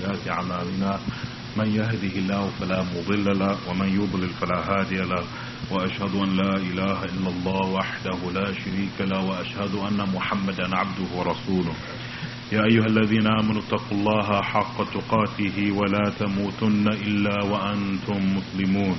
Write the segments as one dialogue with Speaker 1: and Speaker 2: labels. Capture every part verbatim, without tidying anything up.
Speaker 1: وسيئات أعمالنا من يهده الله فلا مضل له ومن يضلل فلا هادي له وأشهد أن لا إله إلا الله وحده لا شريك له وأشهد أن محمدا عبده ورسوله. يا أيها الذين آمنوا اتقوا الله حق تقاته ولا تموتن إلا وأنتم مسلمون.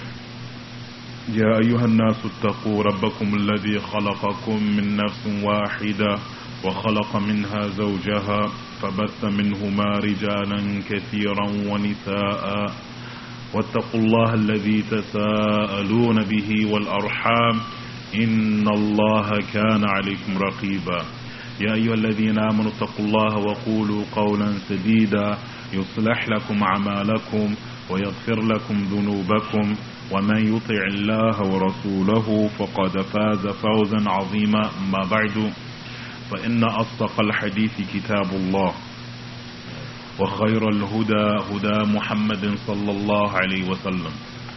Speaker 1: يا أيها الناس اتقوا ربكم الذي خلقكم من نفس واحدة وخلق منها زوجها فبث منهما رجالا كثيرا ونساء واتقوا الله الذي تساءلون به والأرحام إن الله كان عليكم رقيبا. يا أيها الذين آمنوا اتقوا الله وقولوا قولا سديدا يصلح لكم أعمالكم ويغفر لكم ذنوبكم ومن يطع الله ورسوله فقد فاز فوزا عظيما. أما بعد فإن أصدق الحديث كتاب الله وخير الهدى هدى محمد صلى الله عليه وسلم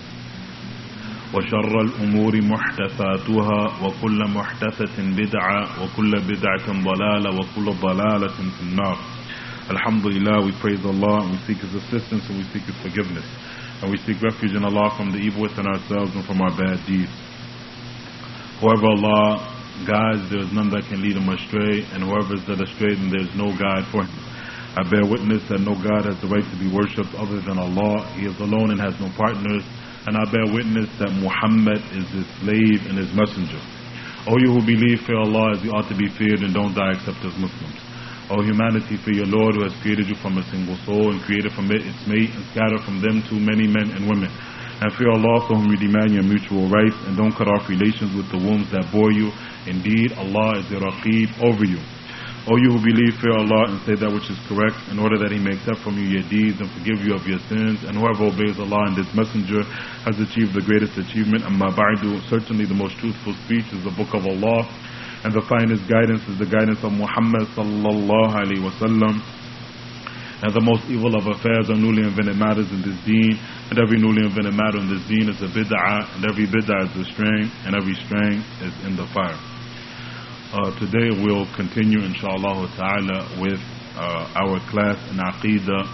Speaker 1: وشر الأمور محدثاتها وكل محدثة بدعة وكل بدعة ضلالة وكل ضلالة في النار. Alhamdulillah, we praise Allah and we seek His assistance and we seek His forgiveness. And we seek refuge in Allah from the evil within ourselves and from our bad deeds. Whoever Allah guides, there is none that can lead him astray, and whoever is led astray, then there is no guide for him. I bear witness that no God has the right to be worshipped other than Allah. He is alone and has no partners. And I bear witness that Muhammad is His slave and His messenger. O you who believe, fear Allah as you ought to be feared, and don't die except as Muslims. O humanity, fear your Lord who has created you from a single soul and created from it its mate and scattered from them too many men and women. And fear Allah for whom you demand your mutual rights, and don't cut off relations with the wombs that bore you. Indeed, Allah is the Raqib over you. O you who believe, fear Allah and say that which is correct, in order that He may accept from you your deeds and forgive you of your sins. And whoever obeys Allah and His messenger has achieved the greatest achievement. Amma ba'du, certainly the most truthful speech is the book of Allah, and the finest guidance is the guidance of Muhammad sallallahu alaihi wasallam. And the most evil of affairs are newly invented matters in this deen, and every newly invented matter in this deen is a bid'ah, and every bid'ah is a strain, and every strain is in the fire. Uh, today we'll continue inshallah ta'ala with uh, our class in Aqidah,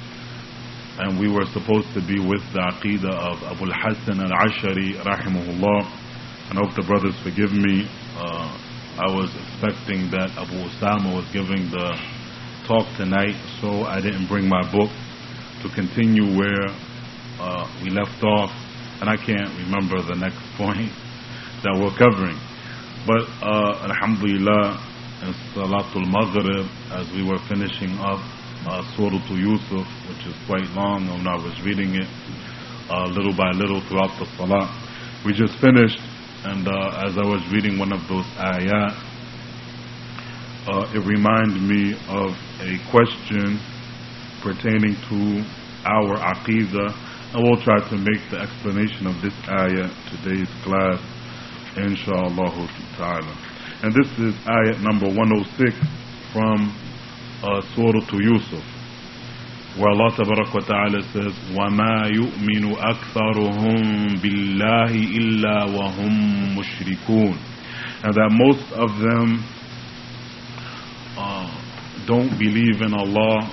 Speaker 1: and we were supposed to be with the Aqidah of Abu al-Hasan al-Ash'ari rahimahullah, and I hope the brothers forgive me. Uh, I was expecting that Abu Usama was giving the talk tonight, so I didn't bring my book to continue where uh, we left off, and I can't remember the next point that we're covering. But uh, alhamdulillah, in Salatul Maghrib, as we were finishing up uh, Surah Yusuf, which is quite long, and I was reading it uh, little by little throughout the Salah, we just finished. And uh, as I was reading one of those ayat, uh, it reminded me of a question pertaining to our aqidah, and we'll try to make the explanation of this ayat today's class, inshallah ta'ala. And this is ayat number one oh six from uh, Surah Yusuf, where Allah tabarak wa ta'ala says, وَمَا يُؤْمِنُ أَكْثَرُهُمْ بِاللَّهِ إِلَّا وَهُمْ مُشْرِكُونَ. And that most of them uh, don't believe in Allah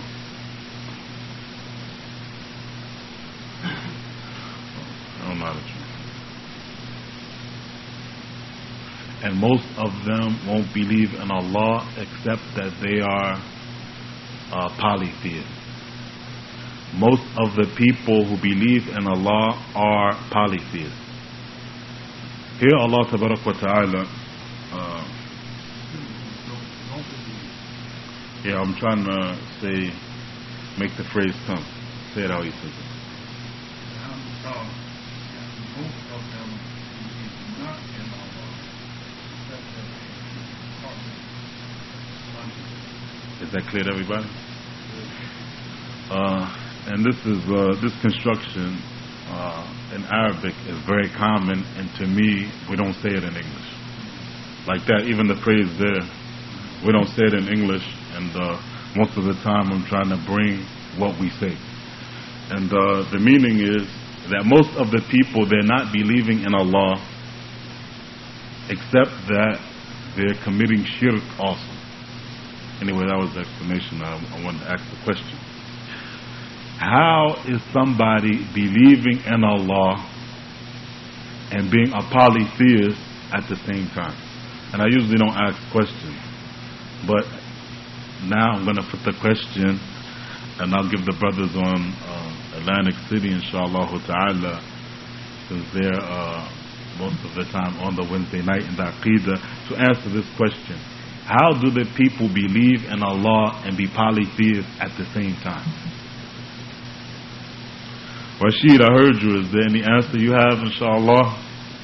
Speaker 1: and most of them won't believe in Allah except that they are uh, polytheists. Most of the people who believe in Allah are polytheists. Here Allah tabarak wa ta'ala, uh, yeah, I'm trying to say, make the phrase come. Say it how He says it. Is that clear to everybody? Uh, and this is uh, this construction uh, in Arabic is very common, and to me, we don't say it in English like that. Even the phrase there, we don't say it in English, and uh, most of the time, I'm trying to bring what we say. And uh, the meaning is that most of the people, they're not believing in Allah, except that they're committing shirk also. Anyway, that was the explanation. I, I wanted to ask the question. how is somebody believing in Allah and being a polytheist at the same time? And I usually don't ask questions, but now I'm going to put the question, and I'll give the brothers on uh, Atlantic City, inshallah ta'ala, since they're uh, most of the time on the Wednesday night in the Aqidah, to answer this question. How do the people believe in Allah and be polytheists at the same time? Rashid, I heard you. Is there any answer you have, inshallah?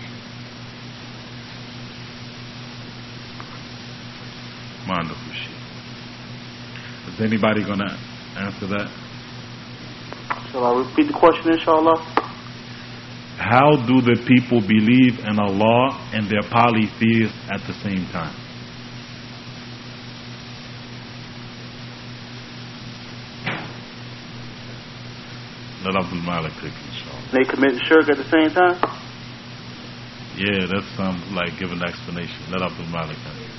Speaker 1: Mind of Rashid. Is anybody going to answer that?
Speaker 2: Shall I repeat the question, inshallah?
Speaker 1: How do the people believe in Allah and they're polytheists at the same time? Let Abdul Malik take it, inshallah.
Speaker 2: They commit shirk at the same time?
Speaker 1: Yeah, that sounds like giving an explanation. Let Abdul Malik take it.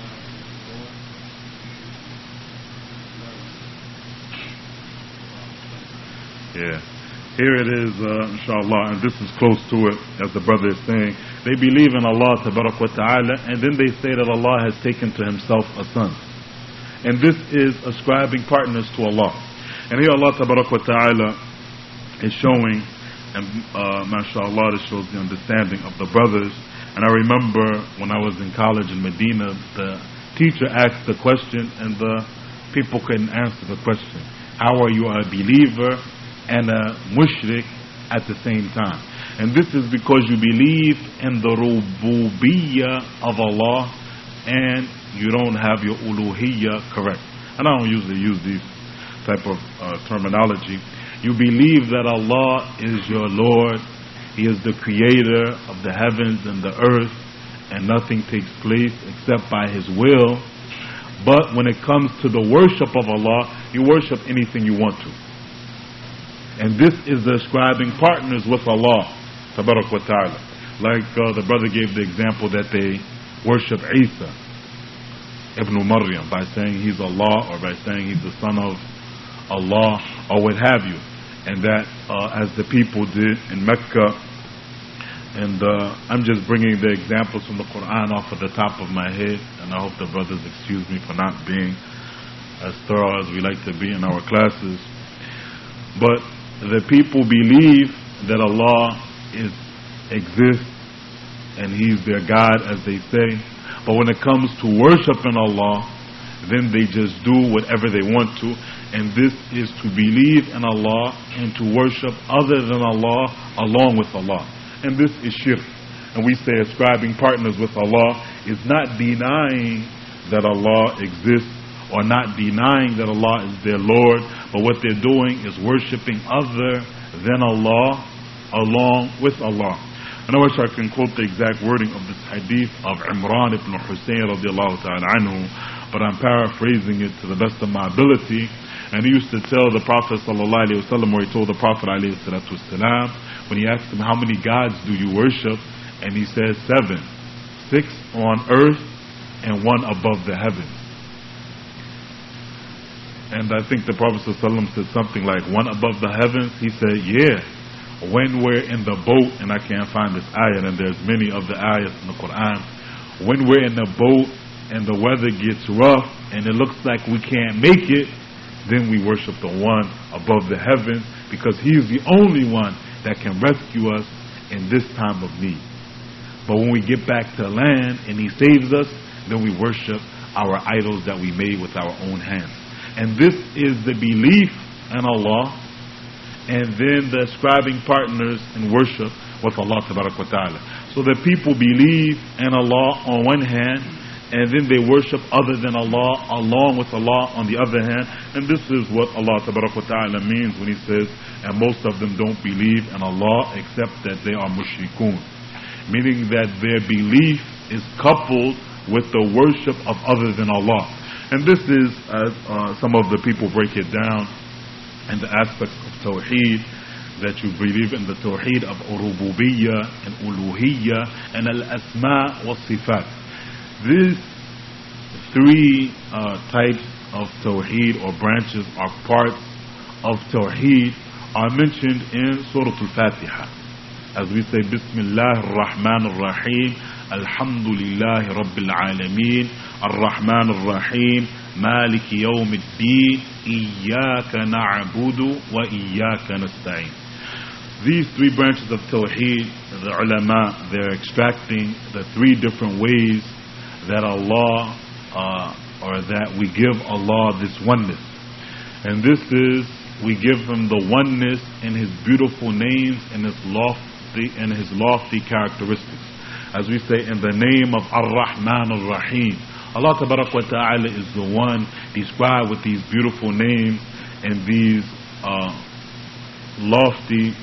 Speaker 1: Yeah. Here it is, uh, inshallah, and this is close to it, as the brother is saying. They believe in Allah, tabarak wa ta'ala, and then they say that Allah has taken to himself a son. And this is ascribing partners to Allah. And here Allah, tabarak wa ta'ala, is showing, and uh, mashallah, this shows the understanding of the brothers. And I remember when I was in college in Medina, the teacher asked the question, and the people couldn't answer the question. How are you a believer and a mushrik at the same time? And this is because you believe in the rububiyyah of Allah and you don't have your uluhiyyah correct. And I don't usually use these type of uh, terminology. You believe that Allah is your Lord, He is the creator of the heavens and the earth, and nothing takes place except by His will. But when it comes to the worship of Allah, you worship anything you want to. And this is the ascribing partners with Allah, tabarak wa ta'ala. Like uh, the brother gave the example that they worship Isa, Ibn Maryam, by saying he's Allah, or by saying he's the son of Allah, or what have you. And that uh, as the people did in Mecca. And uh, I'm just bringing the examples from the Quran off of the top of my head, and I hope the brothers excuse me for not being as thorough as we like to be in our classes. But the people believe that Allah is exists and He's their God, as they say. But when it comes to worshiping Allah, then they just do whatever they want to. And this is to believe in Allah and to worship other than Allah along with Allah. And this is shirk. And we say ascribing partners with Allah is not denying that Allah exists, or not denying that Allah is their Lord, but what they're doing is worshipping other than Allah along with Allah. And I wish I can quote the exact wording of this hadith of Imran ibn Hussein radiallahu ta'ala anhu, but I'm paraphrasing it to the best of my ability. And he used to tell the Prophet sallallahu alayhi wa sallam, or he told the Prophet alayhi salatu wasalam, when he asked him, how many gods do you worship? And he says, seven. Six on earth and one above the heavens. And I think the Prophet ﷺ said something like, one above the heavens? He said, yeah. When we're in the boat, and I can't find this ayat, and there's many of the ayats in the Quran. When we're in the boat and the weather gets rough and it looks like we can't make it, then we worship the one above the heavens, because He's the only one that can rescue us in this time of need. But when we get back to land and He saves us, then we worship our idols that we made with our own hands. And this is the belief in Allah, and then the ascribing partners in worship with Allah tabarak wa ta'ala. So the people believe in Allah on one hand, and then they worship other than Allah along with Allah on the other hand. And this is what Allah tabarak wa ta'ala means when He says, and most of them don't believe in Allah except that they are mushrikun, meaning that their belief is coupled with the worship of other than Allah. And this is, as uh, some of the people break it down, in the aspects of Tawheed, that you believe in the Tawheed of Rububiyyah and Uluhiyyah and Al-Asma wa Sifat. These three uh, types of Tawheed or branches are parts of Tawheed are mentioned in Surah Al-Fatiha. As we say, Bismillah ar-Rahman ar-Rahim, Alhamdulillahi Rabbil Alameen, Ar-Rahman ar-Rahim, Maliki Yawm ad-Din, Iyaka na'budu wa Iyaka nasta'in. These three branches of Tawheed, the ulama, they're extracting the three different ways that Allah, uh, or that we give Allah this oneness. And this is, we give Him the oneness in His beautiful names and His lofty, and His lofty characteristics. As we say, in the name of Ar-Rahman Ar-Rahim. Allah Tabarak wa Ta'ala is the one described with these beautiful names and these uh, lofty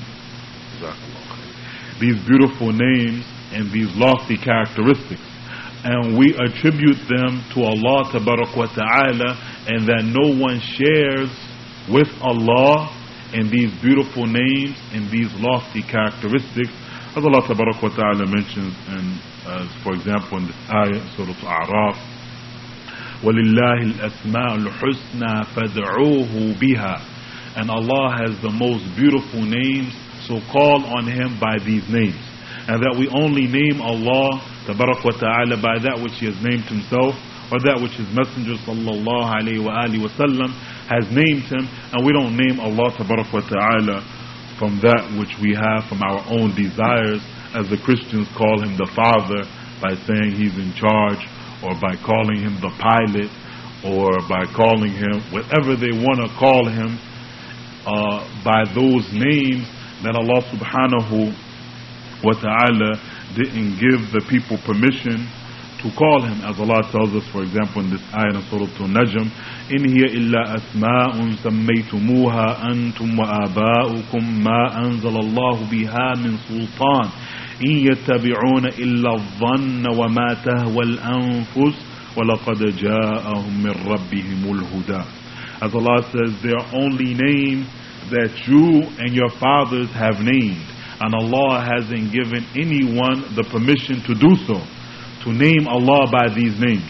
Speaker 1: these beautiful names and these lofty characteristics, and we attribute them to Allah Tabarak wa Ta'ala, and that no one shares with Allah in these beautiful names and these lofty characteristics, as Allah Tabarak wa Ta'ala mentions in, uh, for example, in this ayah, Surah Al-A'raf, وَلِلَّهِ الْأَسْمَاءُ الْحُسْنَى فَادْعُوهُ بِهَا. And Allah has the most beautiful names, so call on Him by these names. And that we only name Allah Tabarak wa Ta'ala by that which He has named Himself, or that which His Messenger sallallahu alayhi wa alihi wa sallam has named Him, and we don't name Allah Tabarak wa Ta'ala from that which we have from our own desires, as the Christians call Him the Father by saying He's in charge, or by calling Him the pilot, or by calling Him whatever they want to call Him, uh, by those names that Allah subhanahu wa ta'ala didn't give the people permission to call Him, as Allah tells us, for example, in this ayah in Surah Al-Najm, إِنْ هِيَ إِلَّا أَسْمَاءٌ سَمَّيْتُمُوهَا أَنْتُمْ وَآبَاؤُكُمْ مَا أَنزَلَ اللَّهُ بِهَا مِنْ سُلْطَانٍ إِنْ يَتَّبِعُونَ إِلَّا الظَّنَّ وَمَا تَهْوَى الْأَنفُسُ وَلَقَدْ جَاءَهُمْ مِنْ رَبِّهِمُ الْهُدَى. As Allah says, they are only names that you and your fathers have named, and Allah hasn't given anyone the permission to do so, to name Allah by these names.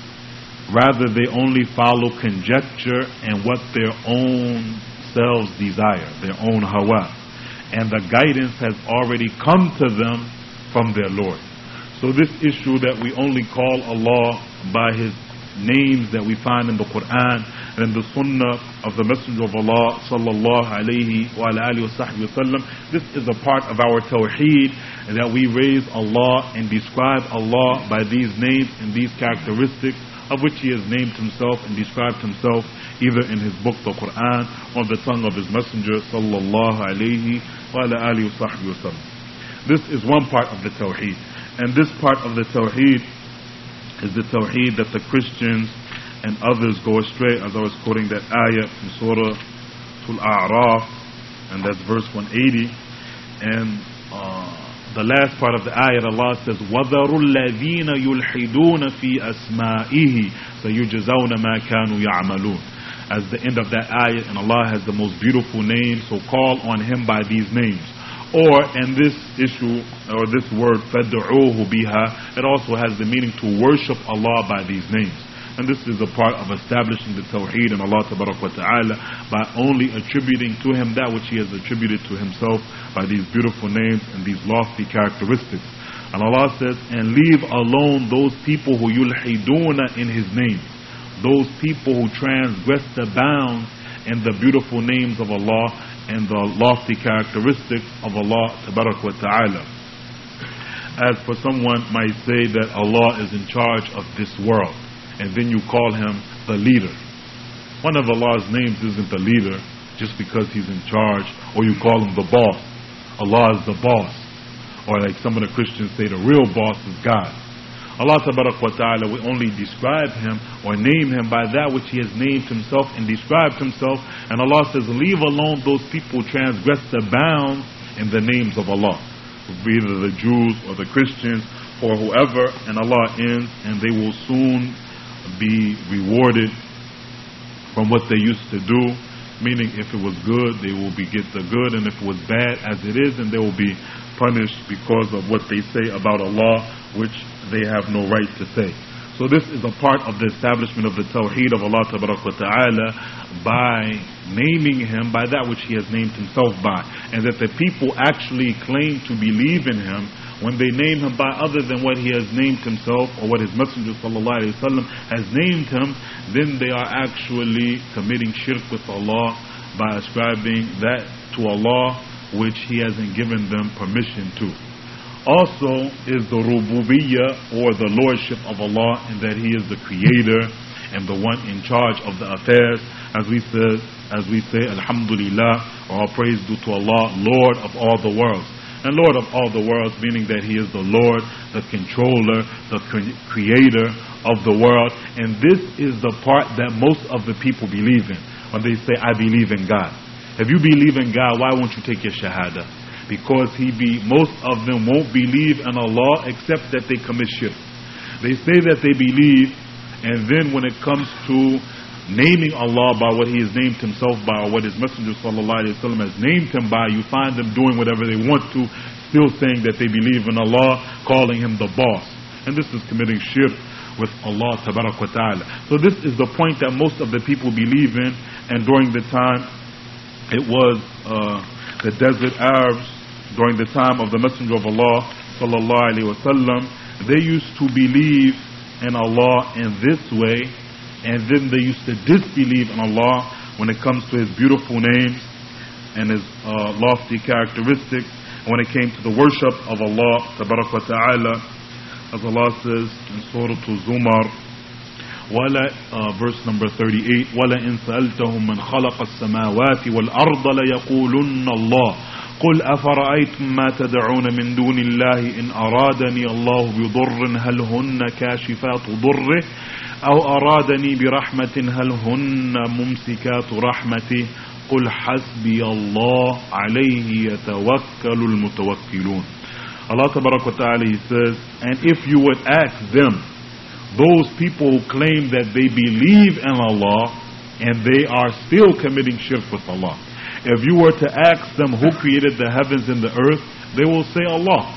Speaker 1: Rather, they only follow conjecture and what their own selves desire, their own hawa, and the guidance has already come to them from their Lord. So this issue that we only call Allah by His names that we find in the Quran and the Sunnah of the Messenger of Allah sallallahu alayhi wa alihi wa sahbihi wa sallam, this is a part of our Tawheed, that we raise Allah and describe Allah by these names and these characteristics of which He has named Himself and described Himself either in His book, the Quran, or the tongue of His Messenger sallallahu alayhi wa alihi wa sahbihi wa sallam. This is one part of the Tawheed, and this part of the Tawheed is the Tawheed that the Christians and others go astray, as I was quoting that ayah in Surah Al-A'raf, and that's verse one eighty. And uh, the last part of the ayah, Allah says, وَذَرُوا الَّذِينَ يُلْحِدُونَ فِي أَسْمَائِهِ سَيُجْزَوْنَ مَا كَانُوا يَعْمَلُونَ. As the end of that ayah, and Allah has the most beautiful names, so call on Him by these names. Or, in this issue, or this word, فَادْعُوهُ بِهَا, it also has the meaning to worship Allah by these names. And this is a part of establishing the Tawheed in Allah Tabarak wa Ta'ala by only attributing to Him that which He has attributed to Himself by these beautiful names and these lofty characteristics. And Allah says, and leave alone those people who yulhiduna in His name, those people who transgress the bounds in the beautiful names of Allah and the lofty characteristics of Allah Tabarak wa Ta'ala. As for someone might say that Allah is in charge of this world, and then you call Him the leader. One of Allah's names isn't the leader just because He's in charge, or you call Him the boss. Allah is the boss. Or like some of the Christians say, the real boss is God. Allah Tabarak wa Ta'ala, we only describe Him or name Him by that which He has named Himself and described Himself. And Allah says, leave alone those people who transgress the bounds in the names of Allah. Be either the Jews or the Christians or whoever, and Allah ends, and they will soon be rewarded from what they used to do. Meaning, if it was good, they will be get the good, and if it was bad as it is, then they will be punished because of what they say about Allah, which they have no right to say. So this is a part of the establishment of the Tawheed of Allah Ta'ala by naming Him by that which He has named Himself by. And that the people actually claim to believe in Him when they name Him by other than what He has named Himself or what His Messenger Sallallahu Alaihi Wasallam has named Him, then they are actually committing shirk with Allah by ascribing that to Allah which He hasn't given them permission to. Also is the rububiyyah, or the lordship of Allah, in that He is the creator and the one in charge of the affairs. As we say, as we say, Alhamdulillah, or all praise due to Allah, Lord of all the worlds. And Lord of all the worlds, meaning that He is the Lord, the controller, the cre- creator of the world. And this is the part that most of the people believe in when they say, I believe in God. If you believe in God, why won't you take your shahada? Because he be most of them won't believe in Allah except that they commit shirk. They say that they believe, and then when it comes to naming Allah by what He has named Himself by, or what His Messenger Sallallahu Alaihi Wasallam has named Him by, you find them doing whatever they want to, still saying that they believe in Allah, calling Him the boss. And this is committing shirk with Allah Tabarak wa Ta'ala. So this is the point that most of the people believe in. And during the time, it was uh, the desert Arabs, during the time of the Messenger of Allah Sallallahu Alaihi Wasallam, they used to believe in Allah in this way, and then they used to disbelieve in Allah when it comes to His beautiful names and His uh, lofty characteristics. And when it came to the worship of Allah Tabarak wa Ta'ala, as Allah says in Surah Al-Zumar, ولا, uh, verse number thirty-eight, وَلَئِنْ سَأَلْتَهُمْ مَنْ خَلَقَ السَّمَاوَاتِ وَالْأَرْضَ لَيَقُولُنَّ اللَّهُ قل أفرأيتم ما تدعون من دون الله إن أرادني الله بضر هل هن كاشفات ضره أو أرادني برحمة هل هن ممسكات رحمته قل حسبي الله عليه يتوكل المتوكلون. Allah Tabarak wa Ta'ala, He says, and if you would ask them, those people who claim that they believe in Allah and they are still committing shirk with Allah, if you were to ask them who created the heavens and the earth, they will say Allah.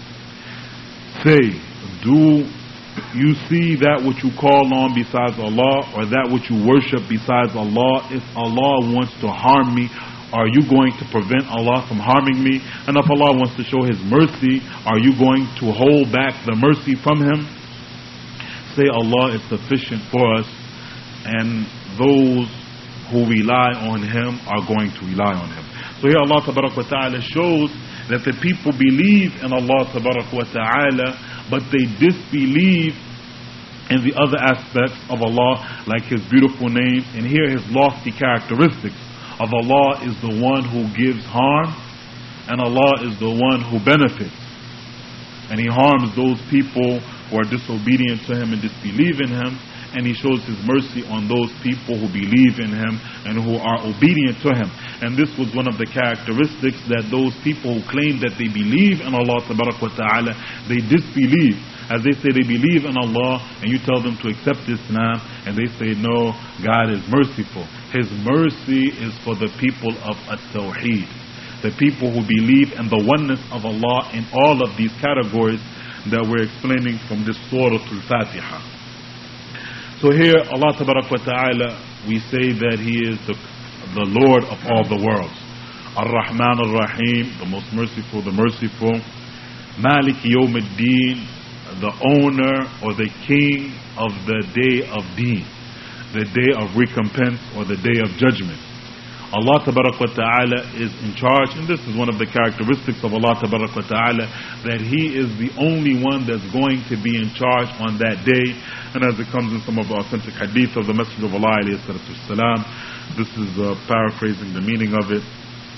Speaker 1: Say, do you see that which you call on besides Allah, or that which you worship besides Allah? If Allah wants to harm me, are you going to prevent Allah from harming me? And if Allah wants to show His mercy, are you going to hold back the mercy from Him? Say Allah is sufficient for us, and those who rely on Him are going to rely on Him. So here Allah Tabarak wa Ta'ala shows that the people believe in Allah Tabarak wa Ta'ala, but they disbelieve in the other aspects of Allah, like His beautiful name, and here His lofty characteristics of Allah is the one who gives harm, and Allah is the one who benefits. And He harms those people who are disobedient to Him and disbelieve in Him, and He shows His mercy on those people who believe in Him and who are obedient to Him. And this was one of the characteristics that those people who claim that they believe in Allah Tabarak wa Ta'ala, they disbelieve. As they say they believe in Allah, and you tell them to accept Islam, and they say no, God is merciful. His mercy is for the people of At-Tawheed, the people who believe in the oneness of Allah in all of these categories that we're explaining from this Surah Al-Fatiha. So here Allah Tabarak wa Ta'ala, we say that He is the, the Lord of all the worlds. Ar-Rahman Ar-Rahim, the most merciful, the merciful. Malik Yawm Ad-Din, the owner or the king of the day of Deen, the day of recompense or the day of judgment. Allah Tabarak wa Ta'ala is in charge, and this is one of the characteristics of Allah Tabarak wa Ta'ala, that He is the only one that's going to be in charge on that day. And as it comes in some of the authentic hadith of the Messenger of Allah alayhi salatu wasalam, this is uh, paraphrasing the meaning of it.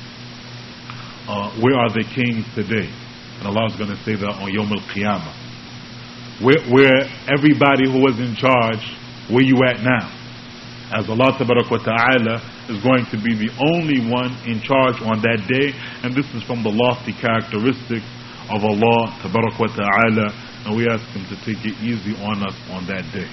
Speaker 1: Uh, where are the kings today? And Allah is going to say that on Yawm al-Qiyamah. Where, where everybody who was in charge, where you at now? As Allah Tabarak wa Ta'ala is going to be the only one in charge on that day. And this is from the lofty characteristics of Allah Tabarak wa Ta'ala. And we ask Him to take it easy on us on that day.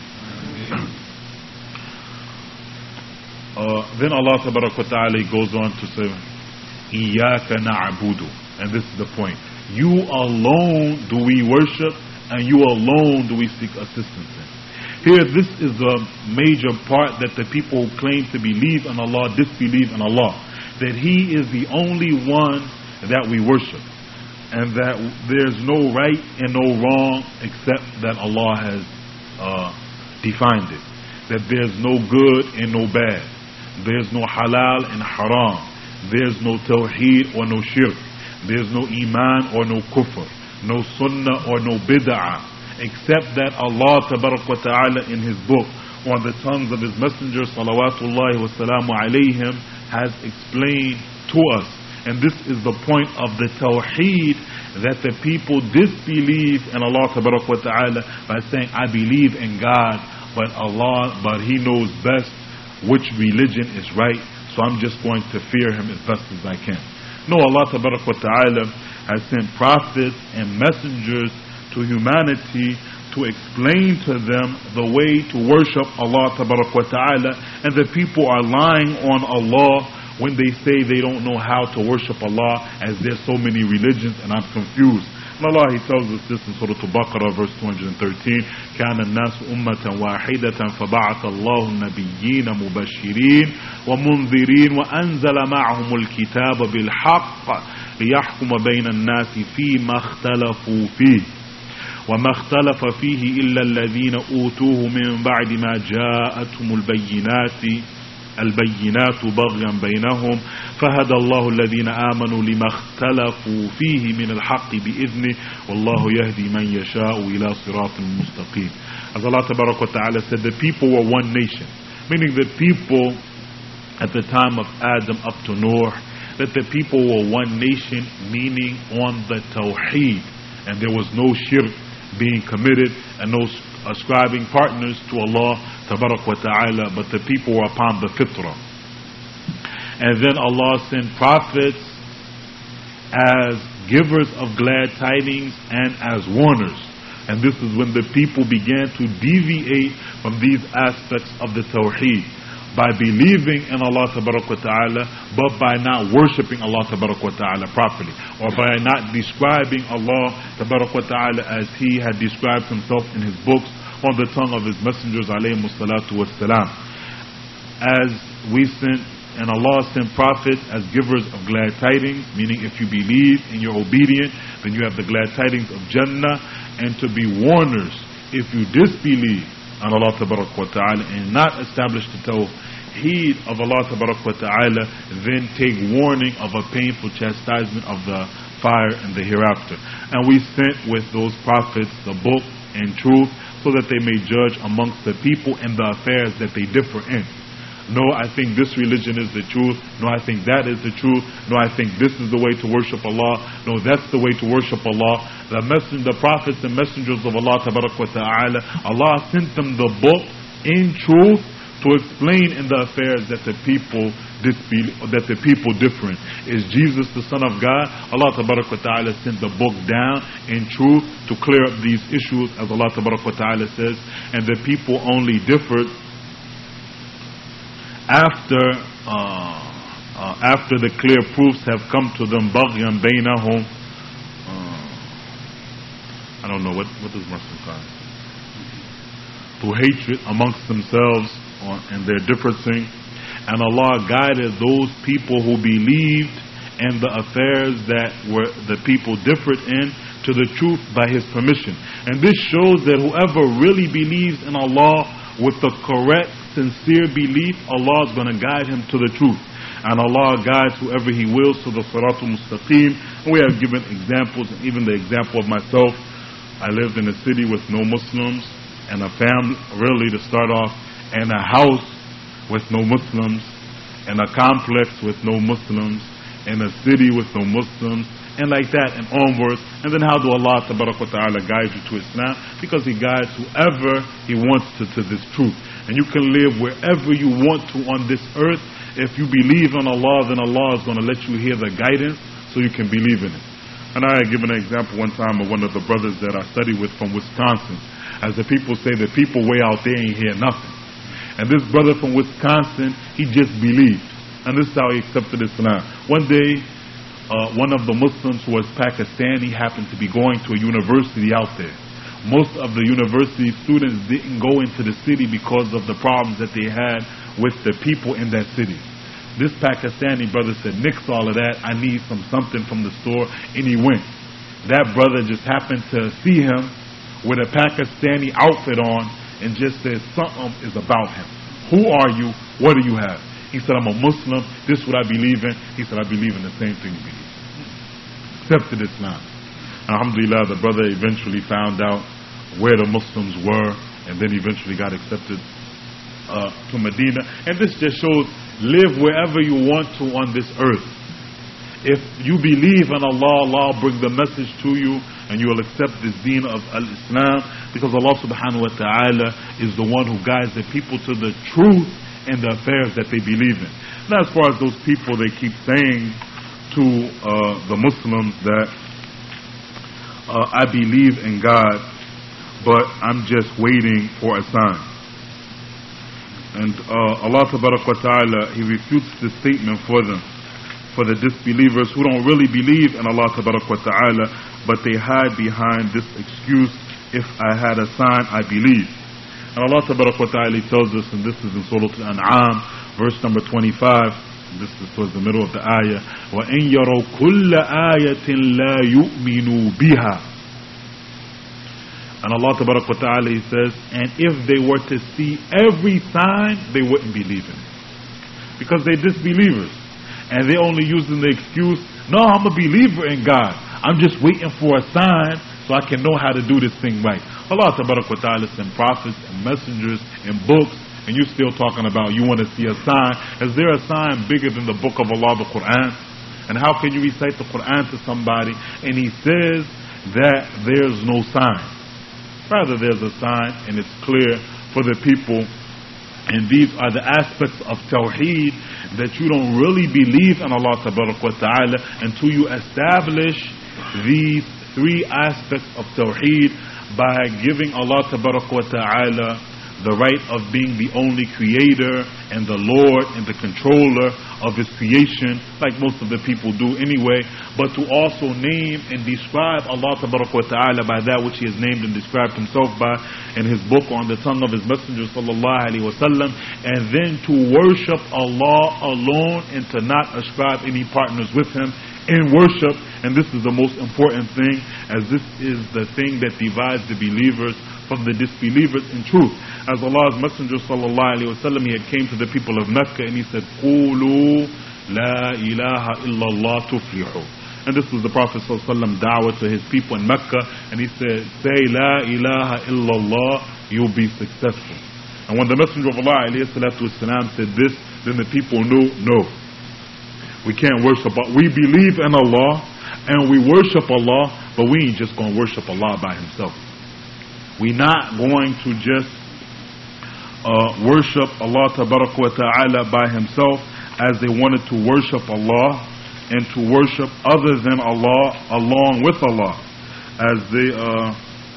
Speaker 1: uh, then Allah Tabarak wa Ta'ala goes on to say, Iyaka na'budu. And this is the point. You alone do we worship, and you alone do we seek assistance in. Here, this is the major part that the people who claim to believe in Allah disbelieve in Allah. That He is the only one that we worship. And that there's no right and no wrong except that Allah has uh, defined it. That there's no good and no bad. There's no halal and haram. There's no tawheed or no shirk. There's no iman or no kufr. No sunnah or no bid'ah. Except that Allah tabarak wa ta'ala in His book, on the tongues of His Messenger salawatullahi wa salamu alayhim, has explained to us. And this is the point of the tawheed, that the people disbelieve in Allah tabarak wa ta'ala by saying, I believe in God, but Allah, but He knows best which religion is right, so I'm just going to fear Him as best as I can. No, Allah tabarak wa ta'ala has sent prophets and messengers to humanity to explain to them the way to worship Allah tabarak wa ta'ala, and the people are lying on Allah when they say they don't know how to worship Allah, as there's so many religions and I'm confused. And Allah, He tells us this in Surah Al-Baqarah verse two hundred thirteen, كَانَ النَّاسُ أُمَّةً وَاحِدَةً فَبَعَثَ اللَّهُ النَّبِيِّينَ مُبَشِّرِينَ وَمُنذِرِينَ وَأَنزَلَ مَعَهُمُ الْكِتَابَ بِالْحَقِّ لِيَحْكُمَ بَيْنَ النَّاسِ فِيمَا اخْتَلَفُوا فِيهِ وما اختلف فيه إلا الذين أوتوه من بعد ما جاءتهم البينات البينات بغيا بينهم فهدى الله الذين آمنوا لما اختلفوا فيه من الحق بإذنه والله يهدي من يشاء إلى صراط مستقيم. As Allah Tabarak wa Ta'ala said, the people were one nation, meaning the people at the time of Adam up to Noah, that the people were one nation, meaning on the Tawheed, and there was no shirk being committed and no ascribing partners to Allah tabarak wa ta'ala, but the people were upon the fitrah. And then Allah sent prophets as givers of glad tidings and as warners. And this is when the people began to deviate from these aspects of the tawheed, by believing in Allah tabarak wa ta'ala, but by not worshipping Allah tabarak wa ta'ala properly, or by not describing Allah tabarak wa ta'ala as He had described Himself in His books on the tongue of His messengers alayhimus salatu wassalam. As we sent, and Allah sent prophets as givers of glad tidings, meaning if you believe and you're obedient, then you have the glad tidings of Jannah, and to be warners if you disbelieve on Allah tabarak wa ta'ala and not establish the tawheed of Allah tabarak wa ta'ala, then take warning of a painful chastisement of the fire in the hereafter. And we sent with those prophets the book and truth, so that they may judge amongst the people in the affairs that they differ in. No, I think this religion is the truth. No, I think that is the truth. No, I think this is the way to worship Allah. No, that's the way to worship Allah. The messenger, the prophets and messengers of Allah tabarak wa ta'ala, Allah sent them the book in truth to explain in the affairs that the people disbelieve, that the people different. Is Jesus the Son of God? Allah tabarak wa ta'ala sent the book down in truth to clear up these issues, as Allah tabarak wa ta'ala says, and the people only differed after uh, uh, after the clear proofs have come to them. Baghyan bainahum. Uh, I don't know what what does Muslim call it? Through hatred amongst themselves on, and their differencing, and Allah guided those people who believed in the affairs that were the people differed in to the truth by His permission. And this shows that whoever really believes in Allah with the correct, sincere belief, Allah is going to guide him to the truth. And Allah guides whoever He wills to the Siratul Mustaqim. And we have given examples, and even the example of myself. I lived in a city with no Muslims, and a family, really to start off, and a house with no Muslims, and a complex with no Muslims, and a city with no Muslims, and like that, and onwards. And then how do Allah tabarak wa ta'ala guide you to Islam? Because He guides whoever He wants to, to this truth. And you can live wherever you want to on this earth. If you believe in Allah, then Allah is going to let you hear the guidance so you can believe in it. And I had given an example one time of one of the brothers that I studied with from Wisconsin. As the people say, the people way out there ain't hear nothing. And this brother from Wisconsin, he just believed. And this is how he accepted Islam. One day, uh, one of the Muslims who was Pakistani happened to be going to a university out there. most of the university students didn't go into the city because of the problems that they had with the people in that city. This Pakistani brother said, nix all of that, I need some something from the store, and he went. That brother just happened to see him with a Pakistani outfit on and just said, something is about him. Who are you? What do you have? He said, I'm a Muslim, this is what I believe in. He said, I believe in the same thing you believe. Accepted Islam. Alhamdulillah, the brother eventually found out where the Muslims were, and then eventually got accepted uh, to Medina. And this just shows, live wherever you want to on this earth. If you believe in Allah, Allah will bring the message to you, and you will accept this deen of al-Islam, because Allah subhanahu wa ta'ala is the one who guides the people to the truth and the affairs that they believe in. Now, as far as those people, they keep saying to uh, the Muslims that uh, I believe in God, but I'm just waiting for a sign. And uh, Allah tabarak wa ta'ala, He refutes this statement for them, for the disbelievers who don't really believe in Allah tabarak wa ta'ala, but they hide behind this excuse, if I had a sign, I believe. And Allah tabarak wa ta'ala tells us, and this is in Surah Al-An'am, verse number twenty-five, this is towards the middle of the ayah, وَإِن يَرَوْا كُلَّ آيَةٍ لَا يُؤْمِنُوا بِهَا. And Allah tabarak wa ta'ala, He says, and if they were to see every sign, they wouldn't believe in it. Because they're disbelievers. And they're only using the excuse, no, I'm a believer in God, I'm just waiting for a sign so I can know how to do this thing right. Allah tabarak wa ta'ala sent prophets and messengers and books, and you're still talking about you want to see a sign. Is there a sign bigger than the book of Allah, the Quran? And how can you recite the Quran to somebody and he says that there's no sign? Rather, there's a sign, and it's clear for the people. And these are the aspects of Tawheed that you don't really believe in Allah tabarak wa ta'ala until you establish these three aspects of Tawheed by giving Allah tabarak wa ta'ala the right of being the only creator and the Lord and the controller of His creation, like most of the people do anyway, but to also name and describe Allah tabarak wa ta'ala by that which He has named and described Himself by in His book or on the tongue of His Messenger sallallahu alaihi wasallam, and then to worship Allah alone and to not ascribe any partners with Him in worship. And this is the most important thing, as this is the thing that divides the believers from the disbelievers in truth. As Allah's Messenger sallallahu alaihi wasallam, he had came to the people of Mecca and he said, "Qulu la ilaha illallah tuflihu." And this was the Prophet sallallahu alaihi wasallam da'wah to his people in Mecca, and he said, "Say la ilaha illallah, you'll be successful." And when the Messenger of Allah alayhi salatu wasalam said this, then the people knew, no, we can't worship. We believe in Allah and we worship Allah, but we ain't just going to worship Allah by Himself. We're not going to just uh, worship Allah tabarak wa ta'ala by Himself, as they wanted to worship Allah and to worship other than Allah along with Allah, as they uh,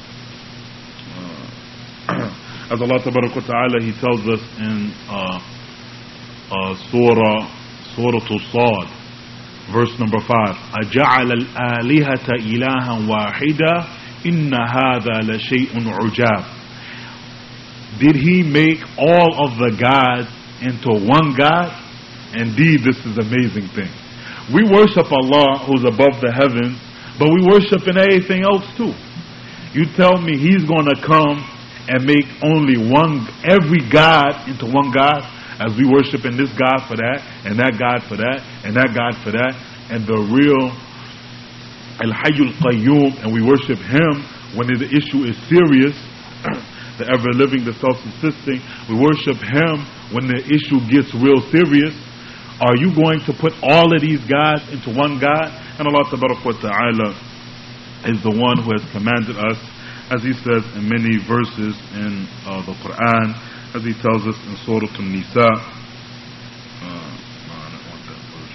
Speaker 1: uh, as Allah tabarak wa ta'ala, He tells us in uh, uh, Surah Surah Al-Sad, verse number five, أَجَعَلَ الْآلِهَةَ إِلَهًا وَاحِدًا إِنَّ هَذَا لَشَيْءٌ عُجَابٌ. Did He make all of the gods into one God? Indeed, this is an amazing thing. We worship Allah who's above the heavens, but we worship in everything else too. You tell me He's going to come and make only one, every God into one God, as we worship in this God for that, and that God for that, and that God for that, and the real Al-Hayyul Qayyum, and we worship Him when the issue is serious, the ever-living, the self-subsisting. We worship Him when the issue gets real serious. Are you going to put all of these gods into one God? And Allah tabarak wa ta'ala is the one who has commanded us, as He says in many verses in uh, the Quran, as He tells us in Surah An-Nisa. Uh, no, I don't want that verse.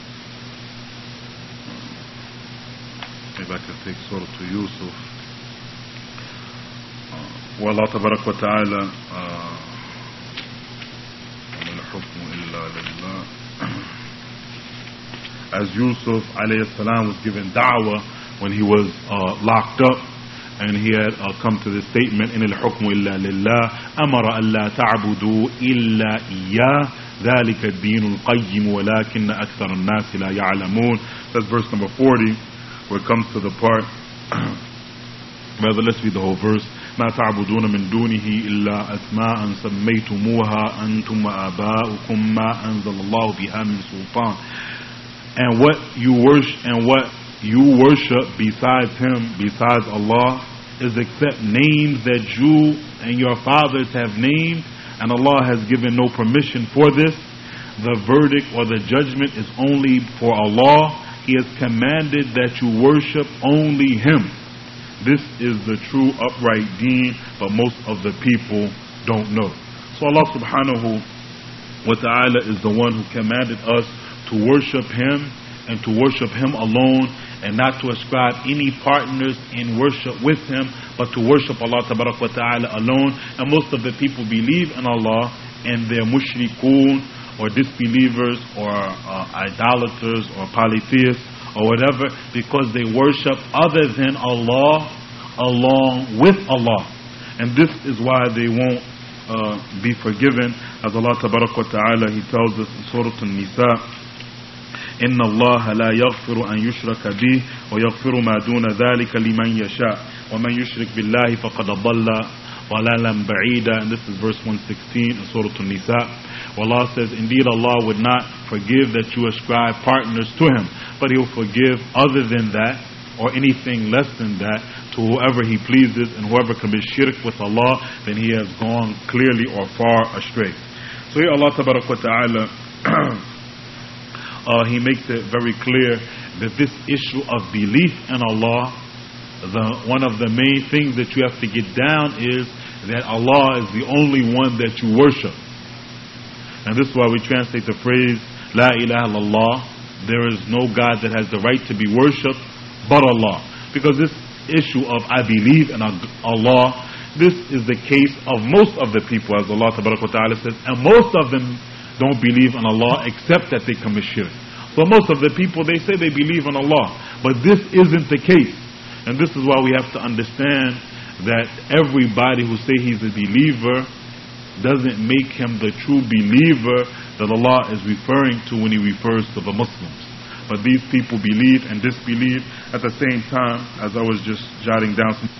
Speaker 1: Uh, maybe I can take Surah to Yusuf. Uh, where Allah tabarak wa ta'ala, uh, as Yusuf alayhi salam was given da'wah when he was uh, locked up, and he had uh, come to this statement, إن الحكم إلا لله أمر ألا تعبدوا إلا إياه ذلك الدين القيم ولكن أكثر الناس لا يعلمون. That's verse number forty, where it comes to the part. Rather, let's read the whole verse. ما تعبدون من دونه إلا أسماء سميتموها أنتم وآباؤكم ما أنزل الله بها من سلطان. And what you worship and what you worship besides Him, besides Allah, is except names that you and your fathers have named, and Allah has given no permission for this. The verdict or the judgment is only for Allah. He has commanded that you worship only Him. This is the true upright deen, but most of the people don't know. So Allah subhanahu wa ta'ala is the one who commanded us to worship Him and to worship Him alone, and not to ascribe any partners in worship with Him, but to worship Allah tabarak wa ta'ala alone. And most of the people believe in Allah, and they're mushrikun, or disbelievers, or uh, idolaters, or polytheists, or whatever, because they worship other than Allah along with Allah. And this is why they won't uh, be forgiven. As Allah tabarak wa ta'ala, He tells us in Surah An-Nisa, إن الله لا يغفر أن يشرك به ويغفر ما دون ذلك لمن يشاء ومن يشرك بالله فقد ضل ضلالا بعيدا. And this is verse one sixteen in Surah An-Nisa. Allah says, indeed Allah would not forgive that you ascribe partners to Him, but He will forgive other than that, or anything less than that, to whoever He pleases. And whoever commits shirk with Allah, then he has gone clearly or far astray. So here Allah tabarak wa ta'ala Uh, he makes it very clear that this issue of belief in Allah, the, one of the main things that you have to get down is that Allah is the only one that you worship. And this is why we translate the phrase, La ilaha illallah, there is no God that has the right to be worshipped but Allah. Because this issue of I believe in Allah, this is the case of most of the people, as Allah Tabaraka wa Ta'ala says, and most of them don't believe in Allah except that they commit shirk. So most of the people, they say they believe in Allah, but this isn't the case. And this is why we have to understand that everybody who say he's a believer doesn't make him the true believer that Allah is referring to when He refers to the Muslims. But these people believe and disbelieve at the same time. As I was just jotting down some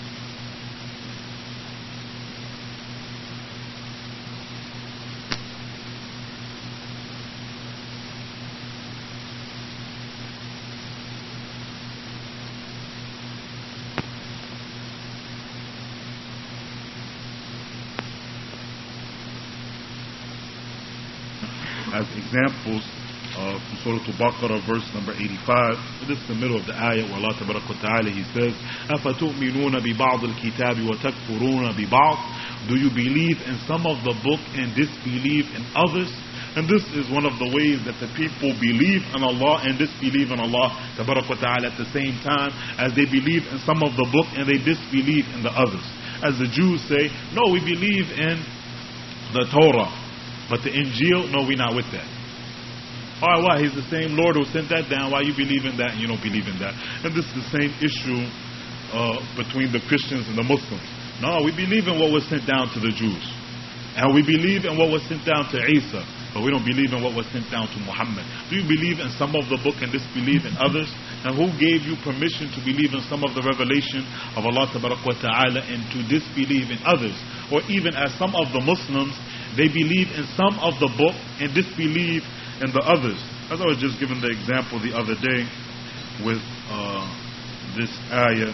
Speaker 1: as examples uh, from Surah Al-Baqarah, verse number eighty-five. This is the middle of the ayah where Allah Tabaraka wa Ta'ala, He says, أَفَتُؤْمِنُونَ بِبَعْضِ الْكِتَابِ وَتَكْفُرُونَ بِبَعْضِ. Do you believe in some of the book and disbelieve in others? And this is one of the ways that the people believe in Allah and disbelieve in Allah Tabaraka wa Ta'ala at the same time, as they believe in some of the book and they disbelieve in the others. As the Jews say, no, we believe in the Torah, but the Injil, no, we're not with that. Alright, why? He's the same Lord who sent that down. Why you believe in that and you don't believe in that? And this is the same issue uh, between the Christians and the Muslims. No, we believe in what was sent down to the Jews. And we believe in what was sent down to Isa. But we don't believe in what was sent down to Muhammad. Do you believe in some of the book and disbelieve in others? And who gave you permission to believe in some of the revelation of Allah Tabaraka wa Ta'ala and to disbelieve in others? Or even as some of the Muslims, they believe in some of the book and disbelieve in the others. As I was just giving the example the other day with uh, this ayah.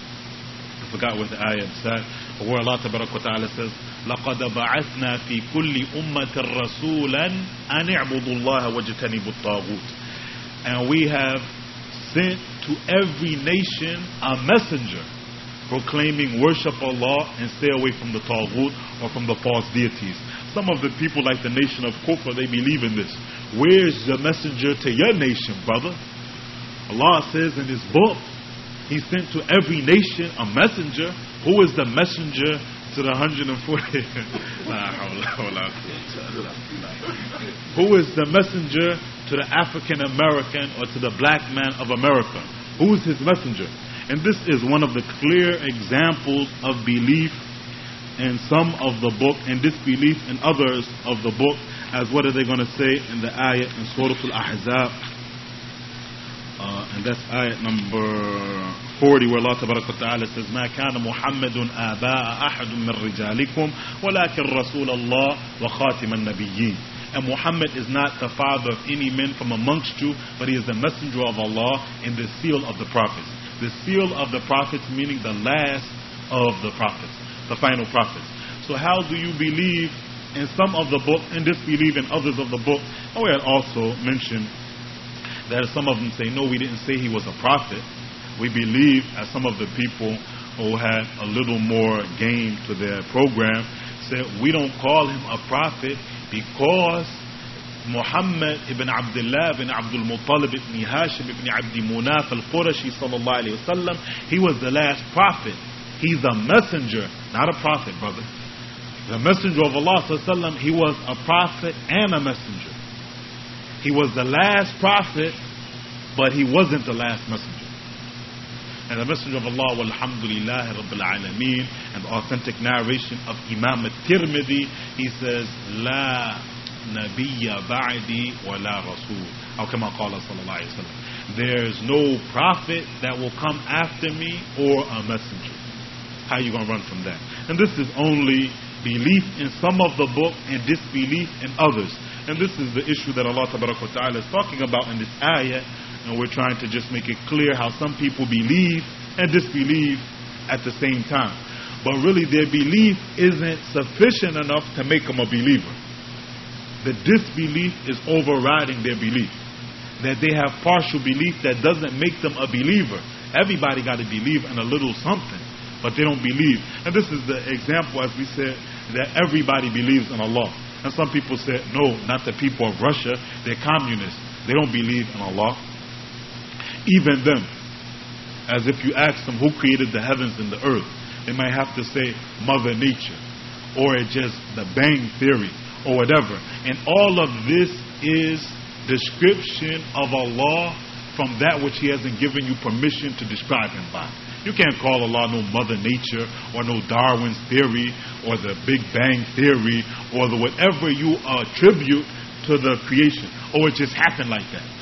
Speaker 1: I forgot what the ayah said. Where Allah Tabaraka wa Ta'ala says, لَقَدْ بَعَثْنَا فِي كُلِّ أُمَّةٍ رَسُولًا أَنِ اعْبُدُوا اللَّهَ وَاجْتَنِبُوا الطَّاغُوتِ. And we have sent to every nation a messenger proclaiming worship Allah and stay away from the Taghut or from the false deities. Some of the people like the nation of Kufr, they believe in this. Where's the messenger to your nation, brother? Allah says in His book, He sent to every nation a messenger. Who is the messenger to the one hundred forty? Who is the messenger to the African American or to the black man of America? Who is his messenger? And this is one of the clear examples of belief in some of the book and disbelief in others of the book. As what are they going to say in the ayat in Surah Al-Ahzab? Uh, and that's ayat number forty, where Allah Tabaraka Ta'ala says, ما كان محمد آباء أحد من رجالكم ولكن رسول الله وخاتم النبيين. And Muhammad is not the father of any men from amongst you, but he is the messenger of Allah and the seal of the prophets. The seal of the prophets meaning the last of the prophets, the final prophets. So how do you believe in some of the book and disbelieve in others of the book? And we had also mentioned that some of them say, no, we didn't say he was a prophet. We believe, as some of the people who had a little more game to their program said, we don't call him a prophet because Muhammad ibn Abdullah ibn Abdul Muttalib ibn Hashim ibn Abdi Munaf al-Qurashi sallallahu alayhi wa sallam, he was the last prophet. He's a messenger, not a prophet, brother. The messenger of Allah sallallahu alayhi wa sallam, he was a prophet and a messenger. He was the last prophet, but he wasn't the last messenger. And the messenger of Allah, walhamdulillah rabbil alameen, and the authentic narration of Imam al-Tirmidhi, he says, La nabiyya ba'di wa la rasul. Aw kama qala sallallahu alayhi wa sallam. There's no prophet that will come after me or a messenger. How are you going to run from that? And this is only belief in some of the book and disbelief in others. And this is the issue that Allah Tabaraka wa Ta'ala is talking about in this ayah. And we're trying to just make it clear how some people believe and disbelieve at the same time. But really their belief isn't sufficient enough to make them a believer. The disbelief is overriding their belief. That they have partial belief that doesn't make them a believer. Everybody got to believe in a little something, but they don't believe. And this is the example, as we said, that everybody believes in Allah. And some people say, no, not the people of Russia. They're communists. They don't believe in Allah. Even them, as if you ask them who created the heavens and the earth, they might have to say Mother Nature, or just the Bang Theory, or whatever. And all of this is description of Allah from that which He hasn't given you permission to describe Him by. You can't call Allah no Mother Nature, or no Darwin's theory, or the Big Bang Theory, or the whatever you attribute to the creation, or it just happened like that.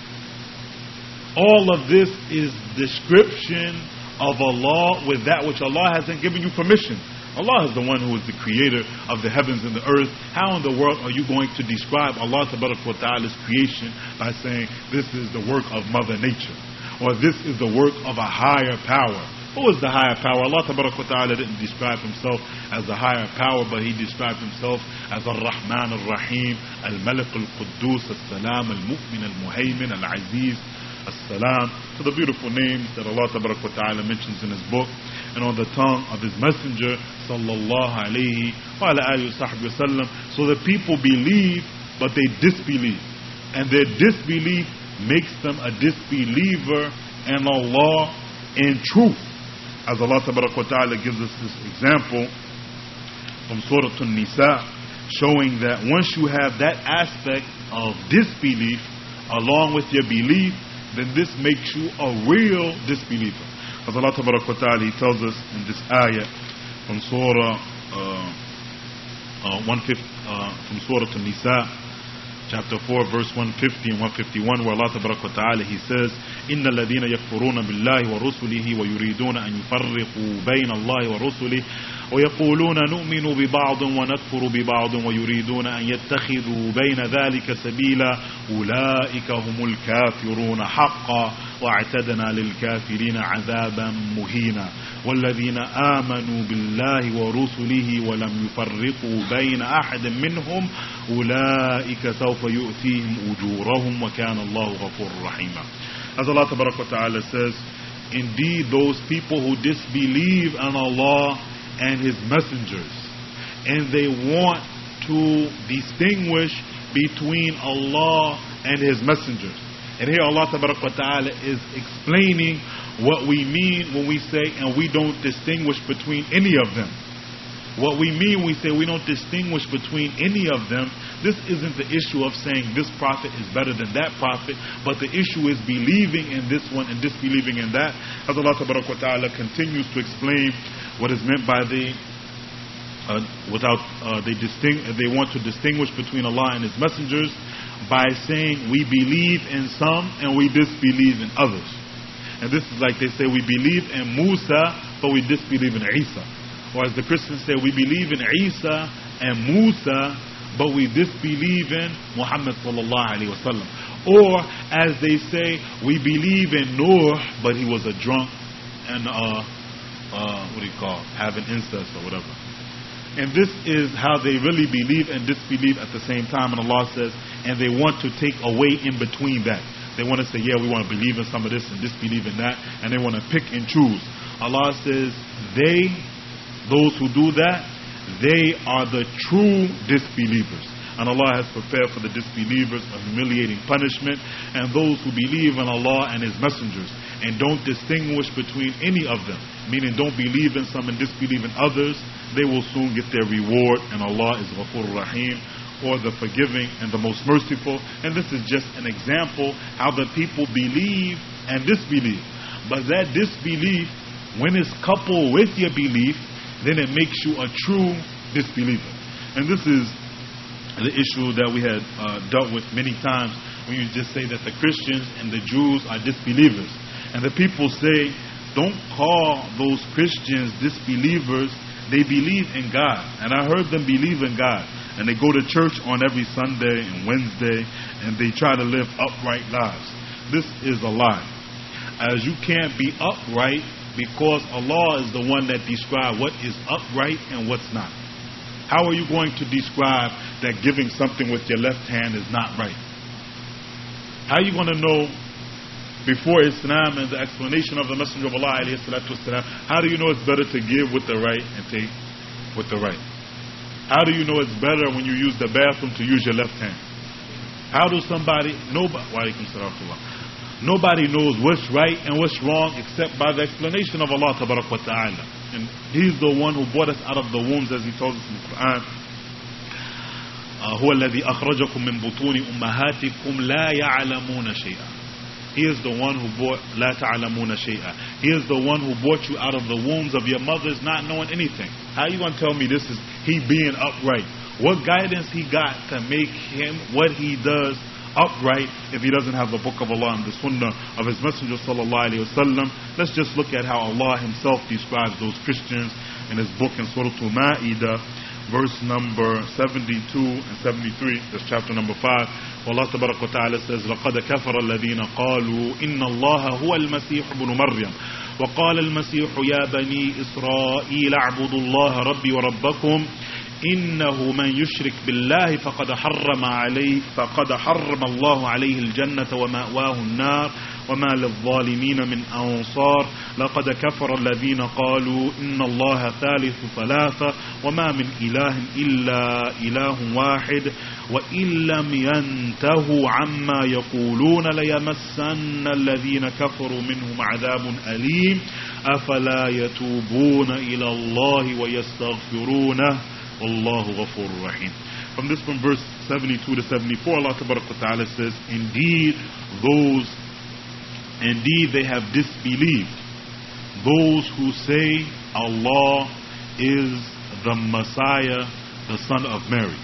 Speaker 1: All of this is description of Allah with that which Allah hasn't given you permission. Allah is the one who is the creator of the heavens and the earth. How in the world are you going to describe Allah Tabaraka wa Ta'ala's creation by saying this is the work of Mother Nature, or this is the work of a higher power? Who is the higher power? Allah Tabaraka wa Ta'ala didn't describe Himself as the higher power, but He described Himself as Ar-Rahman Ar-Rahim, Al-Malik Al-Quddus, Al-Salam, Al-Mu'min, Al-Muhaymin, Al-Aziz, As-Salam, to the beautiful names that Allah Tabaraka wa Ta'ala mentions in His book and on the tongue of His Messenger sallallahu alayhi wa alihi wa sallam. So the people believe, but they disbelieve, and their disbelief makes them a disbeliever in Allah in truth. As Allah Tabaraka wa Ta'ala gives us this example from Surah An-Nisa, showing that once you have that aspect of disbelief along with your belief, then this makes you a real disbeliever. As Allah Tabaraka wa Ta'ala, He tells us in this ayah from Surah uh, uh, one fifty, uh, from Surah An-Nisa, chapter four, verse one fifty and one fifty-one, where Allah Tabaraka wa Ta'ala, He says, إِنَّ الَّذِينَ يَكْفُرُونَ بِاللَّهِ وَرُسُلِهِ وَيُرِيدُونَ أَن يُفَرِّقُوا بَيْنَ اللَّهِ وَرُسُلِهِ وَيَقُولُونَ نُؤْمِنُ بِبَعْضٍ وَنَكْفُرُ بِبَعْضٍ وَيُرِيدُونَ أَن يَتَّخِذُوا بَيْنَ ذَلِكَ سَبِيلًا أُولَئِكَ هُمُ الْكَافِرُونَ حَقًّا وَاعْتَدْنَا لِلْكَافِرِينَ عَذَابًا مُهِينًا وَالَّذِينَ آمَنُوا بِاللَّهِ وَرُسُلِهِ وَلَمْ يُفَرِّقُوا بَيْنَ أَحَدٍ مِّنْهُمْ أُولَئِكَ سَوْفَ يُؤْتِيهِمْ أُجُورَهُمْ وَكَانَ اللَّهُ غَفُورًا رَحِيمًا. As Allah Tabaraka wa Ta'ala says, indeed those people who disbelieve in Allah and His messengers, and they want to distinguish between Allah and His messengers. And here Allah Tabaraka wa Ta'ala is explaining what we mean when we say and we don't distinguish between any of them. What we mean, we say we don't distinguish between any of them. This isn't the issue of saying this prophet is better than that prophet, but the issue is believing in this one and disbelieving in that. As Allah Ta'ala continues to explain what is meant by the uh, without uh, they distinct they want to distinguish between Allah and His messengers by saying we believe in some and we disbelieve in others. And this is like they say we believe in Musa but we disbelieve in Isa. Or as the Christians say, we believe in Isa and Musa, but we disbelieve in Muhammad sallallahu alaihi wasallam. Or as they say, we believe in Noah, but he was a drunk and uh, uh, what do you call, having incest or whatever. And this is how they really believe and disbelieve at the same time. And Allah says, and they want to take away in between that. They want to say, yeah, we want to believe in some of this and disbelieve in that, and they want to pick and choose. Allah says, they. Those who do that, they are the true disbelievers. And Allah has prepared for the disbelievers a humiliating punishment. And those who believe in Allah and His messengers and don't distinguish between any of them, meaning don't believe in some and disbelieve in others, they will soon get their reward. And Allah is Ghafur Rahim, or the forgiving and the most merciful. And this is just an example how the people believe and disbelieve. But that disbelief, when it's coupled with your belief, then it makes you a true disbeliever. And this is the issue that we had uh, dealt with many times, when you just say that the Christians and the Jews are disbelievers. And the people say, don't call those Christians disbelievers, they believe in God. And I heard them believe in God. And they go to church on every Sunday and Wednesday, and they try to live upright lives. This is a lie. As you can't be upright, because Allah is the one that describes what is upright and what's not. How are you going to describe that giving something with your left hand is not right? How are you going to know before Islam and the explanation of the Messenger of Allah alayhi salatu wasalam, how do you know it's better to give with the right and take with the right? How do you know it's better when you use the bathroom to use your left hand? How does somebody, nobody, wa alaikum salam wa rahmatullah. Nobody knows what's right and what's wrong except by the explanation of Allah Tabarak wa Ta'ala. And He's the one who brought us out of the wombs, as He told us in the Quran. هو الذي أخرجكم من بطون أمهاتكم لا يعلمون شيئا. He is the one who brought لا تعلمون شيئا. He is the one who brought you out of the wombs of your mothers not knowing anything. How are you going to tell me this is He being upright? What guidance He got to make Him what He does upright if He doesn't have the book of Allah and the sunnah of His Messenger sallallahu alaihi wasallam? Let's just look at how Allah Himself describes those Christians in His book in Surah Al-Ma'idah, verse number seventy-two and seventy-three. That's chapter number five. Allah Tabarak wa Ta'ala says, لَقَدْ كَفَرَ الَّذِينَ قَالُوا إِنَّ اللَّهَ هُوَ الْمَسِيحُ ابْنُ مَرْيَمَ وَقَالَ الْمَسِيحُ يَا بَنِي إِسْرَائِيلَ اعْبُدُوا اللَّهَ رَبِّي وَرَبَّكُمْ إنه من يشرك بالله فقد حرم عليه فقد حرم الله عليه الجنة ومأواه النار وما للظالمين من أنصار لقد كفر الذين قالوا إن الله ثالث ثلاثة وما من إله إلا إله واحد وإن لم ينتهوا عما يقولون ليمسن الذين كفروا منهم عذاب أليم أفلا يتوبون إلى الله ويستغفرونه Allahu Ghafur Rahim. From this, from verse seventy-two to seventy-four, Allah Ta'ala says, Indeed, those, indeed they have disbelieved, those who say Allah is the Messiah, the son of Mary.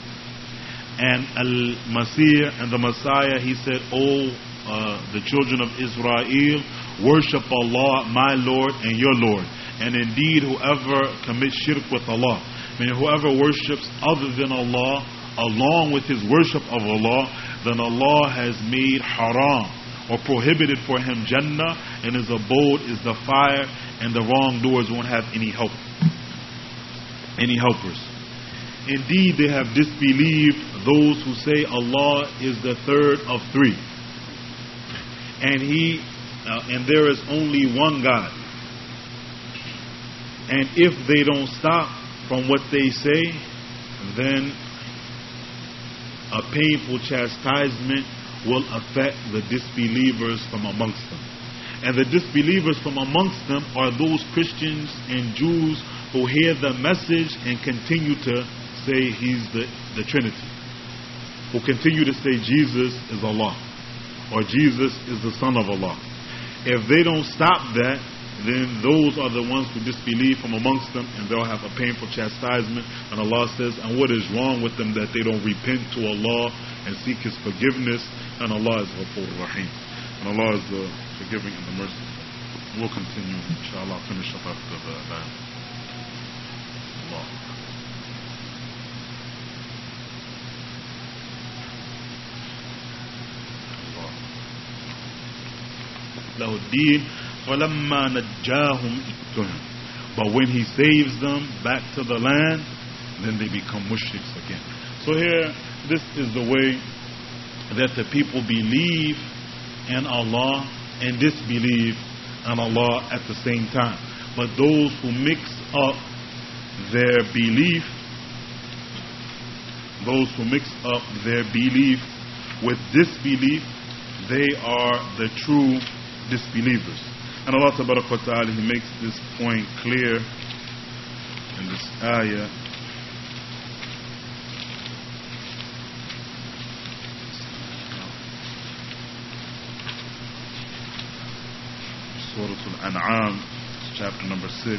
Speaker 1: And Al-Masih and the Messiah, he said, O uh, the children of Israel, worship Allah, my Lord and your Lord. And indeed, whoever commits shirk with Allah, meaning whoever worships other than Allah, along with his worship of Allah, then Allah has made haram or prohibited for him Jannah, and his abode is the fire, and the wrongdoers won't have any help, any helpers. Indeed, they have disbelieved those who say Allah is the third of three, and He, uh, and there is only one God. And if they don't stop from what they say, then a painful chastisement will affect the disbelievers from amongst them. And the disbelievers from amongst them are those Christians and Jews who hear the message and continue to say He's the, the Trinity, who continue to say Jesus is Allah, or Jesus is the Son of Allah. If they don't stop that, then those are the ones who disbelieve from amongst them, and they'll have a painful chastisement. And Allah says, and what is wrong with them that they don't repent to Allah and seek His forgiveness? And Allah is Ghafur Rahim, and Allah is the forgiving and the merciful. We'll continue, inshallah, finish up after the adhan. Allah. له الدين فلما نجاهم إليهم. But when He saves them back to the land, then they become mushriks again. So here, this is the way that the people believe in Allah and disbelieve in Allah at the same time. But those who mix up their belief, those who mix up their belief with disbelief, they are the true disbelievers. And Allah Tabaraka wa Ta'ala, He makes this point clear in this ayah. Surah Al-An'am, chapter number six.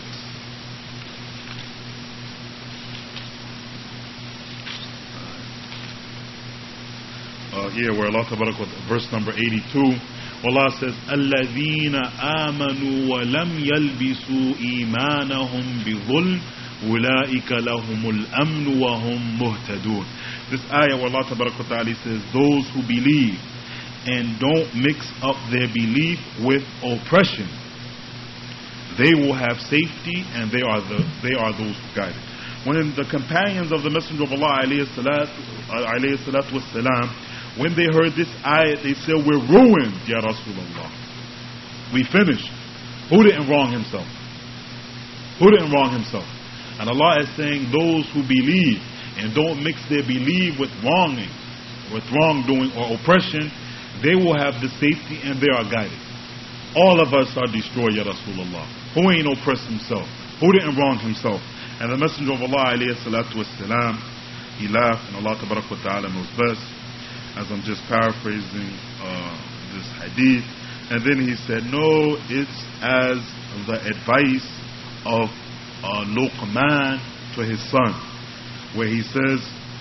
Speaker 1: Uh, here where Allah Tabaraka wa Ta'ala, verse number eighty-two, Allah says, الَّذِينَ آمَنُوا وَلَمْ يَلْبِسُوا إِيمَانَهُمْ بِظُلْمٍ أُولَٰئِكَ لَهُمُ الْأَمْنُ وَهُمْ مُهْتَدُونَ. This ayah where Allah Tabaraka wa Ta'ala says, those who believe and don't mix up their belief with oppression, they will have safety, and they are the they are those who guide it. When the companions of the Messenger of Allah alayhi salatu, alayhi salatu wassalam, when they heard this ayat, they said, we're ruined, Ya Rasulullah. We finished. Who didn't wrong himself? Who didn't wrong himself? And Allah is saying, those who believe and don't mix their belief with wronging, with wrongdoing or oppression, they will have the safety and they are guided. All of us are destroyed, Ya Rasulullah. Who ain't oppressed himself? Who didn't wrong himself? And the Messenger of Allah alayhi salatu wassalam, he laughed, and Allah Tabaraka wa Ta'ala knows best, as I'm just paraphrasing uh, this hadith. And then he said, no, it's as the advice of uh, Luqman to his son, where he says,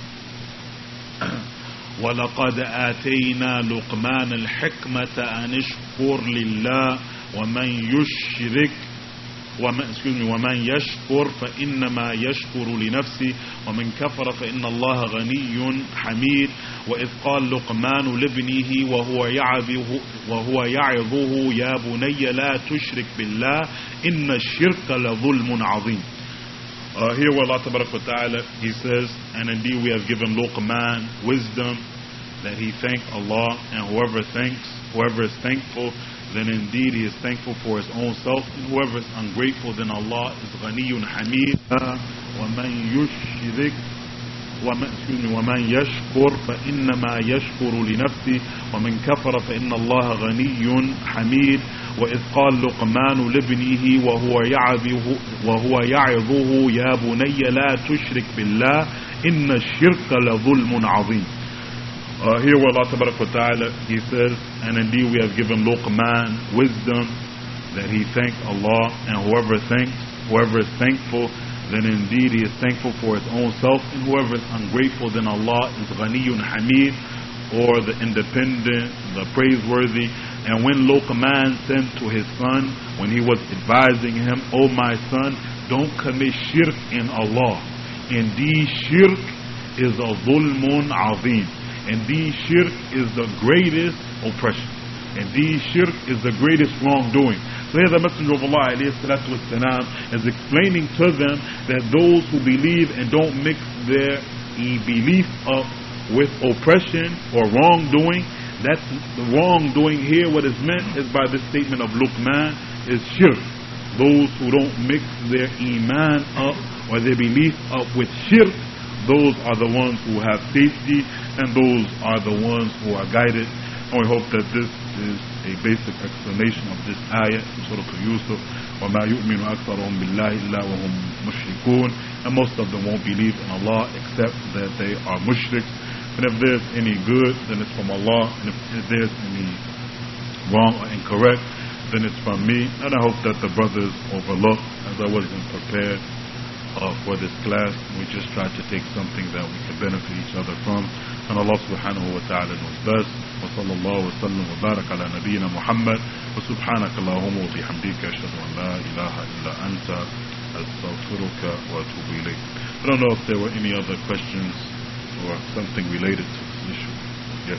Speaker 1: وَلَقَدْ آتَيْنَا لُقْمَانَ الْحِكْمَةَ أَنِ اشْكُرْ لِلَّهِ وَمَنْ يُشْرِكْ ومن, excuse me, ومن يشكر فإنما يشكر لنفسه ومن كفر فإن الله غني حميد وإذ قال لقمان لابنه وهو يعظه وهو يعظه يا بني لا تشرك بالله إن الشرك لظلم عظيم. Uh, here where Allah Tabaraka wa Ta'ala, He says, and indeed we have given Luqman wisdom, that he thank Allah, and whoever thanks, whoever is thankful, then indeed he is thankful for his own self, and whoever is ungrateful, then Allah is Ghaniyun Hamid. وَمَنْ يُشْرِكْ وَمَنْ يَشْكُرْ فَإِنَّمَا يَشْكُرُ لِنَفْسِهِ وَمَنْ كَفَرَ فَإِنَّ اللَّهَ غَنِيٌّ حَمِيدٌ وَإِذْ قَالَ لُقْمَانُ لِابْنِهِ وَهُوَ يَعِظُهُ وَهُوَ يَعِظُهُ يَا بُنَيَّ لَا تُشْرِكْ بِاللَّهِ إِنَّ الشِّرْكَ لَظُلْمٌ عَظِيمٌ. Uh, here where Allah Tabaraka wa Ta'ala, He says, and indeed we have given Luqman wisdom, that he thank Allah, and whoever thanks, whoever is thankful, then indeed he is thankful for his own self, and whoever is ungrateful, then Allah is Ghaniyun Hamid, or the independent, the praiseworthy. And when Luqman said to his son, when he was advising him, "O my son, don't commit shirk in Allah. Indeed shirk is a zulmun azim. Indeed shirk is the greatest oppression. Indeed shirk is the greatest wrongdoing." So here the Messenger of Allah alayhi salatu wassalam is explaining to them that those who believe and don't mix their belief up with oppression or wrongdoing, that's the wrongdoing here. What is meant is by the statement of Luqman is shirk. Those who don't mix their iman up or their belief up with shirk, those are the ones who have safety, and those are the ones who are guided. And we hope that this is a basic explanation of this ayah in Surah Yusuf. وَمَا يُؤْمِنُ أَكْثَرُهُم بِاللَّهِ إِلَّا وَهُم مُشْرِكُونَ. And most of them won't believe in Allah except that they are mushriks. And if there's any good, then it's from Allah. And if, if there's any wrong or incorrect, then it's from me. And I hope that the brothers overlook, as I wasn't prepared uh, for this class. We just tried to take something that we could benefit each other from. And Allah subhanahu wa ta'ala knows best. وصلى الله وسلم وبارك على نبينا محمد وسبحانك اللهم وبحمدك أشهد أن لا إله إلا أنت أستغفرك وأتوب إليك. I don't know if there were any other questions or something related to this issue. Yes.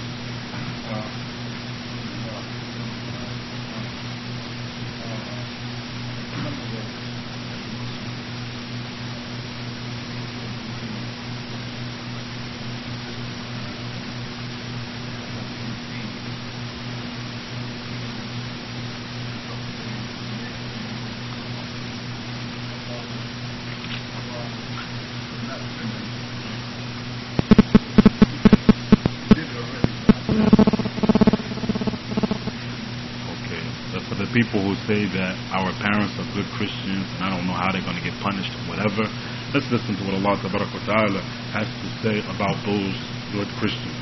Speaker 1: People who say that our parents are good Christians and I don't know how they're going to get punished or whatever, let's listen to what Allah Ta'ala has to say about those good Christians.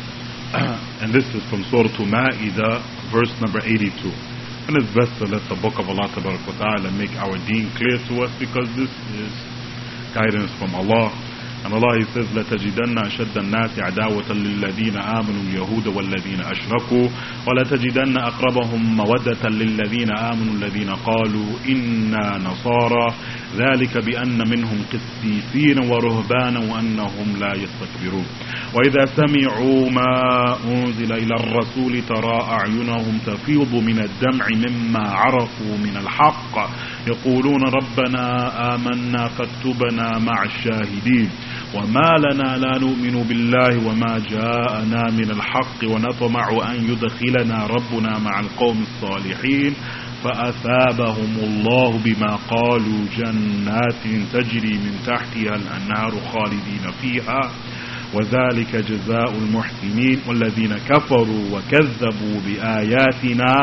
Speaker 1: And this is from Surah Ma'idah, verse number eighty-two. And it's best to let the book of Allah Ta'ala make our deen clear to us, because this is guidance from Allah. And Allah, He says, لَتَجِدَنَّ أَشَدَّ النَّاسِ عَدَاوَةً لِلَّذِينَ آمَنُوا الْيَهُودَ وَالَّذِينَ أَشْرَكُوا وَلَتَجِدَنَّ أَقْرَبَهُم مَوَدَّةً لِلَّذِينَ آمَنُوا الَّذِينَ قَالُوا إِنَّا نَصَارَى ذَلِكَ بِأَنَّ مِنْهُمْ قِسِّيسِينَ وَرُهْبَانًا وَأَنَّهُمْ لَا يَسْتَكْبِرُونَ وَإِذَا سَمِعُوا مَا أُنزِلَ إِلَى الرَّسُولِ تَرَى أَعْيُنَهُمْ تَفِيضُ مِنَ الدَّمْعِ مِمَّا عَرَفُوا مِنَ الْحَقِّ يَقُولُونَ رَبَّنَا آمَنَّا فاكتبنا مع الشاهدين وما لنا لا نؤمن بالله وما جاءنا من الحق ونطمع أن يدخلنا ربنا مع القوم الصالحين فأثابهم الله بما قالوا جنات تجري من تحتها الأنهار خالدين فيها وذلك جزاء المحسنين والذين كفروا وكذبوا بآياتنا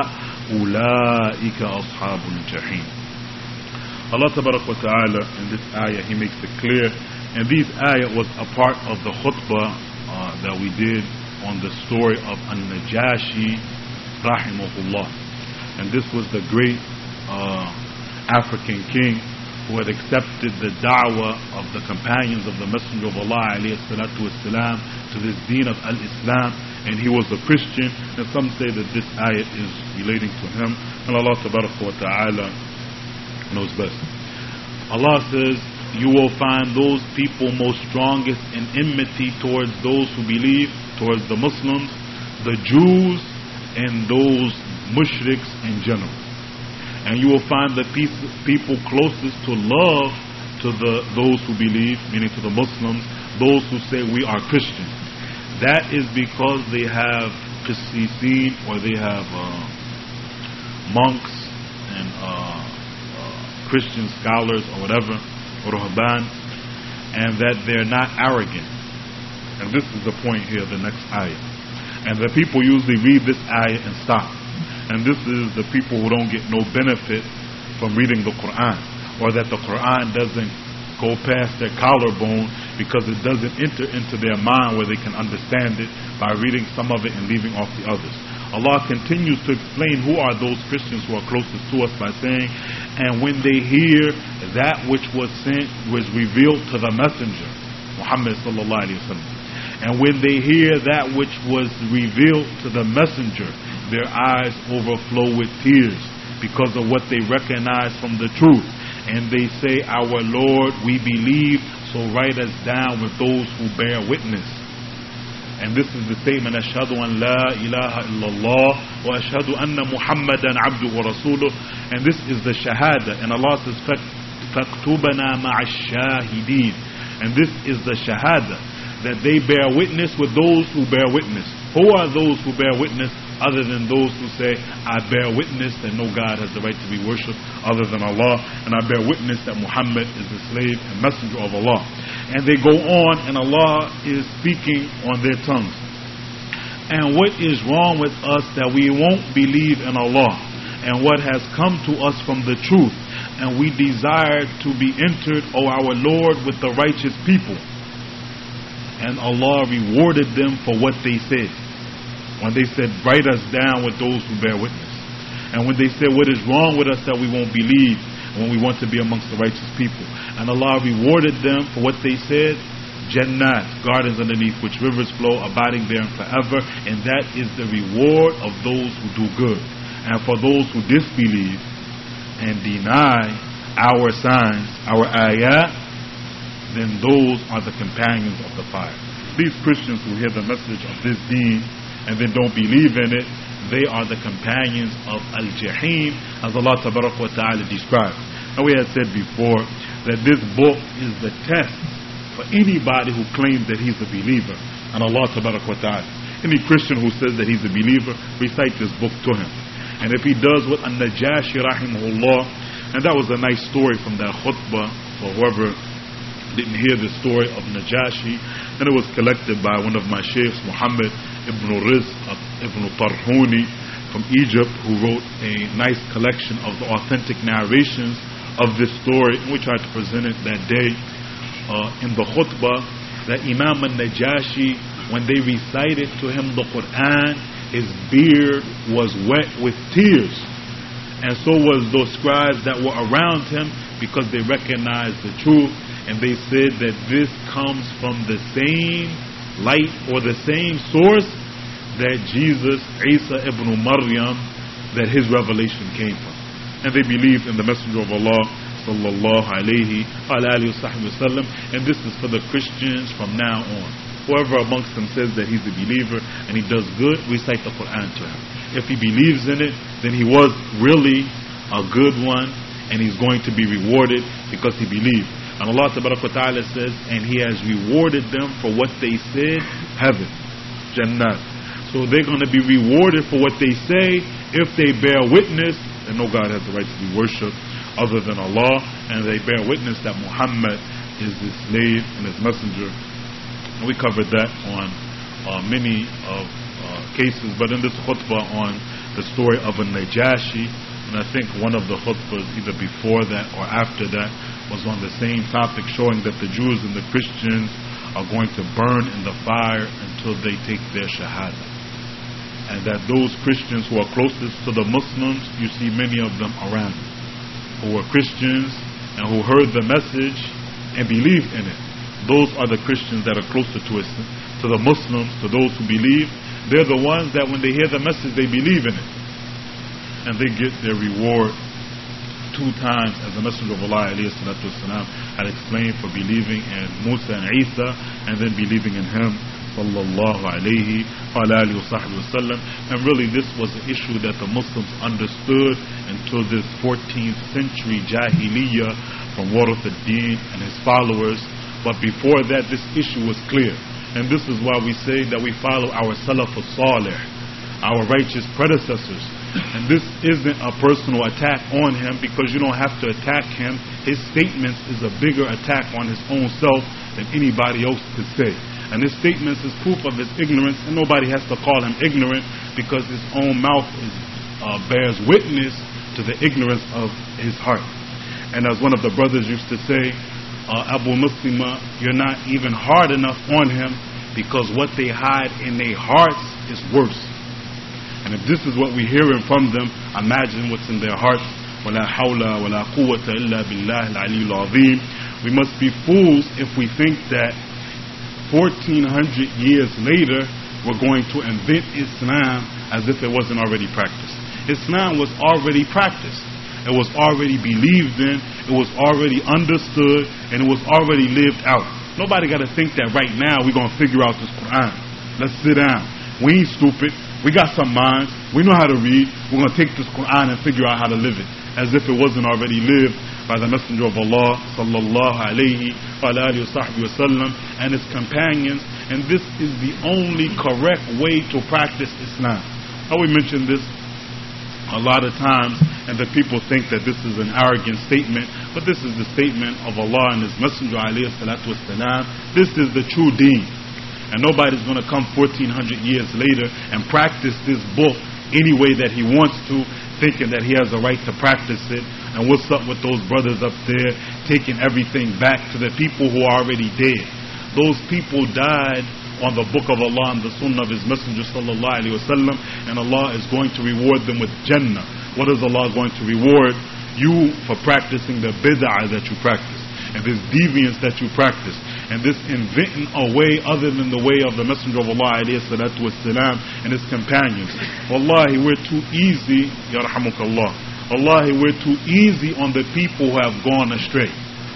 Speaker 1: أولئك أصحاب الجحيم. Allah Tabarak wa Ta'ala in this ayah, He makes it clear, and this ayah was a part of the khutbah uh, that we did on the story of An-Najashi rahimahullah. And this was the great uh, African king who had accepted the da'wah of the companions of the Messenger of Allah alayhi salatu wasalam to this deen of al-Islam, and he was a Christian, and some say that this ayah is relating to him, and Allah Tabarak wa Ta'ala knows best. Allah says, you will find those people most strongest in enmity towards those who believe, towards the Muslims, the Jews, and those mushriks in general. And you will find the people closest to love to the those who believe, meaning to the Muslims, those who say we are Christians. That is because they have qissisin, or they have uh, monks and uh, Christian scholars or whatever, or ruhban, and that they're not arrogant. And this is the point here, the next ayah. And the people usually read this ayah and stop. And this is the people who don't get no benefit from reading the Quran, or that the Quran doesn't go past their collarbone because it doesn't enter into their mind where they can understand it by reading some of it and leaving off the others. Allah continues to explain who are those Christians who are closest to us by saying, and when they hear that which was sent, was revealed to the messenger, Muhammad sallallahu alaihi wasallam, and when they hear that which was revealed to the messenger, their eyes overflow with tears because of what they recognize from the truth. And they say, our Lord, we believe, so write us down with those who bear witness. And this is the statement, أشهد أن لا إله إلا الله وأشهد أن محمدا عبده ورسوله. And this is the shahada. And Allah says, فَاكْتُبَنَا مَعَ الشَّاهِدِينَ. And this is the shahada, that they bear witness with those who bear witness. Who are those who bear witness other than those who say, I bear witness that no God has the right to be worshipped other than Allah, and I bear witness that Muhammad is the slave and messenger of Allah. And they go on, and Allah is speaking on their tongues. and what is wrong with us that we won't believe in Allah, and what has come to us from the truth, and we desire to be entered, O our Lord, with the righteous people. And Allah rewarded them for what they said. When they said, write us down with those who bear witness. And when they said, what is wrong with us that we won't believe, when we want to be amongst the righteous people. And Allah rewarded them for what they said. Jannat, gardens underneath which rivers flow, abiding there forever, and that is the reward of those who do good. And for those who disbelieve and deny our signs, our ayat, then those are the companions of the fire. These Christians who hear the message of this deen and then don't believe in it, they are the companions of Al-Jahim, as Allah Tabarak wa Ta'ala describes. And we had said before that this book is the test for anybody who claims that he's a believer and Allah Tabarak wa Ta'ala. Any Christian who says that he's a believer, recite this book to him. And if he does what An-Najashi rahimahullah, and that was a nice story from that khutbah for whoever didn't hear the story of Najashi, and it was collected by one of my sheikhs, Muhammad ibn Rizq ibn Tarhuni from Egypt, who wrote a nice collection of the authentic narrations of this story, and we tried to present it that day uh, in the khutbah, that Imam al-Najashi, when they recited to him the Quran, his beard was wet with tears, and so was those scribes that were around him, because they recognized the truth, and they said that this comes from the same light or the same source that Jesus, Isa ibn Maryam, that his revelation came from. And they believed in the Messenger of Allah sallallahu alayhi wa alihi wa sallam, and this is for the Christians from now on. Whoever amongst them says that he's a believer and he does good, recite the Quran to him. If he believes in it, then he was really a good one, and he's going to be rewarded because he believed. And Allah Ta'ala says, and he has rewarded them for what they said, heaven, Jannat. So they're going to be rewarded for what they say. If they bear witness, and no God has the right to be worshipped other than Allah, and they bear witness that Muhammad is his slave and his messenger. And we covered that on uh, many of uh, cases, but in this khutbah on the story of a Najashi, and I think one of the khutbahs either before that or after that was on the same topic, showing that the Jews and the Christians are going to burn in the fire until they take their shahada. And that those Christians who are closest to the Muslims, you see many of them around, who were Christians and who heard the message and believed in it. Those are the Christians that are closer to us, to the Muslims, to those who believe. They're the ones that when they hear the message, they believe in it. And they get their reward two times, as the Messenger of Allah والسلام, had explained, for believing in Musa and Isa, and then believing in him, sallallahu alayhi wa alihi wa sallam. And really this was an issue that the Muslims understood until this fourteenth century Jahiliyyah from Warith ad-Din and his followers. But before that, this issue was clear. And this is why we say that we follow our Salaf al-Salih, our righteous predecessors. And this isn't a personal attack on him, because you don't have to attack him. His statements is a bigger attack on his own self than anybody else could say. And his statements is proof of his ignorance, and nobody has to call him ignorant, because his own mouth is, uh, bears witness to the ignorance of his heart. And as one of the brothers used to say, uh, Abu Muslima, you're not even hard enough on him, because what they hide in their hearts is worse. And if this is what we're hearing from them, imagine what's in their hearts. وَلَا حَوْلَ وَلَا قُوَّةَ إِلَّا بِاللَّهِ الْعَلِيِّ الْعَظِيمِ. We must be fools if we think that fourteen hundred years later we're going to invent Islam as if it wasn't already practiced. Islam was already practiced. It was already believed in. It was already understood, and it was already lived out. Nobody got to think that right now we're going to figure out this Quran. Let's sit down. We ain't stupid. We got some minds. We know how to read. We're going to take this Quran and figure out how to live it, as if it wasn't already lived by the Messenger of Allah sallallahu alayhi wa alihi wa sallam and his companions. And this is the only correct way to practice Islam. Now, we mentioned this a lot of times, and the people think that this is an arrogant statement, but this is the statement of Allah and his Messenger alayhi salatu wasalam. This is the true deen. And nobody's going to come fourteen hundred years later and practice this book any way that he wants to, thinking that he has a right to practice it. And what's up with those brothers up there taking everything back to the people who are already dead? Those people died on the book of Allah and the sunnah of His Messenger sallallahu alaihi wasallam, and Allah is going to reward them with Jannah. What is Allah going to reward you for practicing the bid'ah that you practice, and this deviance that you practice, and this inventing a way other than the way of the Messenger of Allah alayhi salatu wassalam and his companions? Wallahi, we're too easy, yarhamukallah. Wallahi, we're too easy on the people who have gone astray.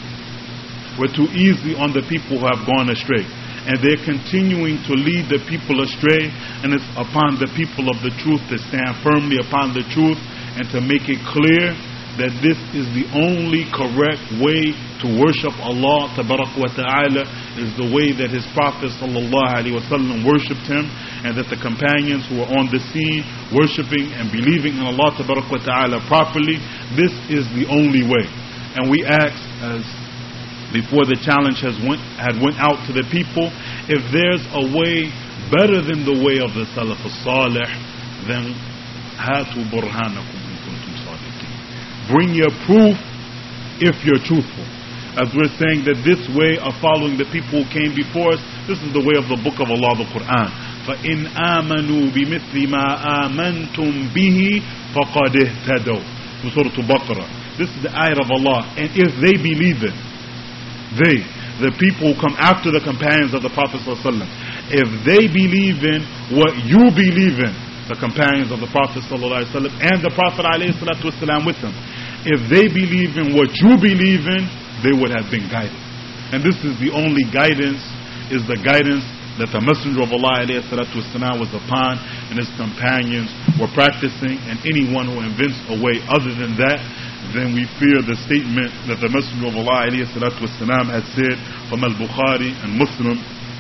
Speaker 1: We're too easy on the people who have gone astray. And they're continuing to lead the people astray, and it's upon the people of the truth to stand firmly upon the truth and to make it clear that this is the only correct way to worship Allah tabarak wa ta'ala, is the way that His Prophet sallallahu alaihi wasallam worshipped Him, and that the companions who were on the scene worshipping and believing in Allah tabarak wa ta'ala properly, this is the only way. And we ask, as before the challenge has went, had went out to the people, if there's a way better than the way of the Salaf as-Salih, then hatu burhanakum in kuntum sadiqin. Bring your proof if you're truthful. As we're saying that this way of following the people who came before us, this is the way of the book of Allah, the Quran. فَإِنْ آمَنُوا بِمِثْلِ مَا آمَنْتُمْ بِهِ فَقَدْ اهْتَدَوْا. Surah Al-Baqarah. This is the ayah of Allah. And if they believe it, they, the people who come after the companions of the Prophet ﷺ, if they believe in what you believe in, the companions of the Prophet ﷺ and the Prophet ﷺ with them, if they believe in what you believe in, they would have been guided. And this is the only guidance, is the guidance that the Messenger of Allah ﷺ was upon and his companions were practicing. And anyone who invents a way other than that, then we fear the statement that the Messenger of Allah ﷺ had said from Al-Bukhari and Muslim,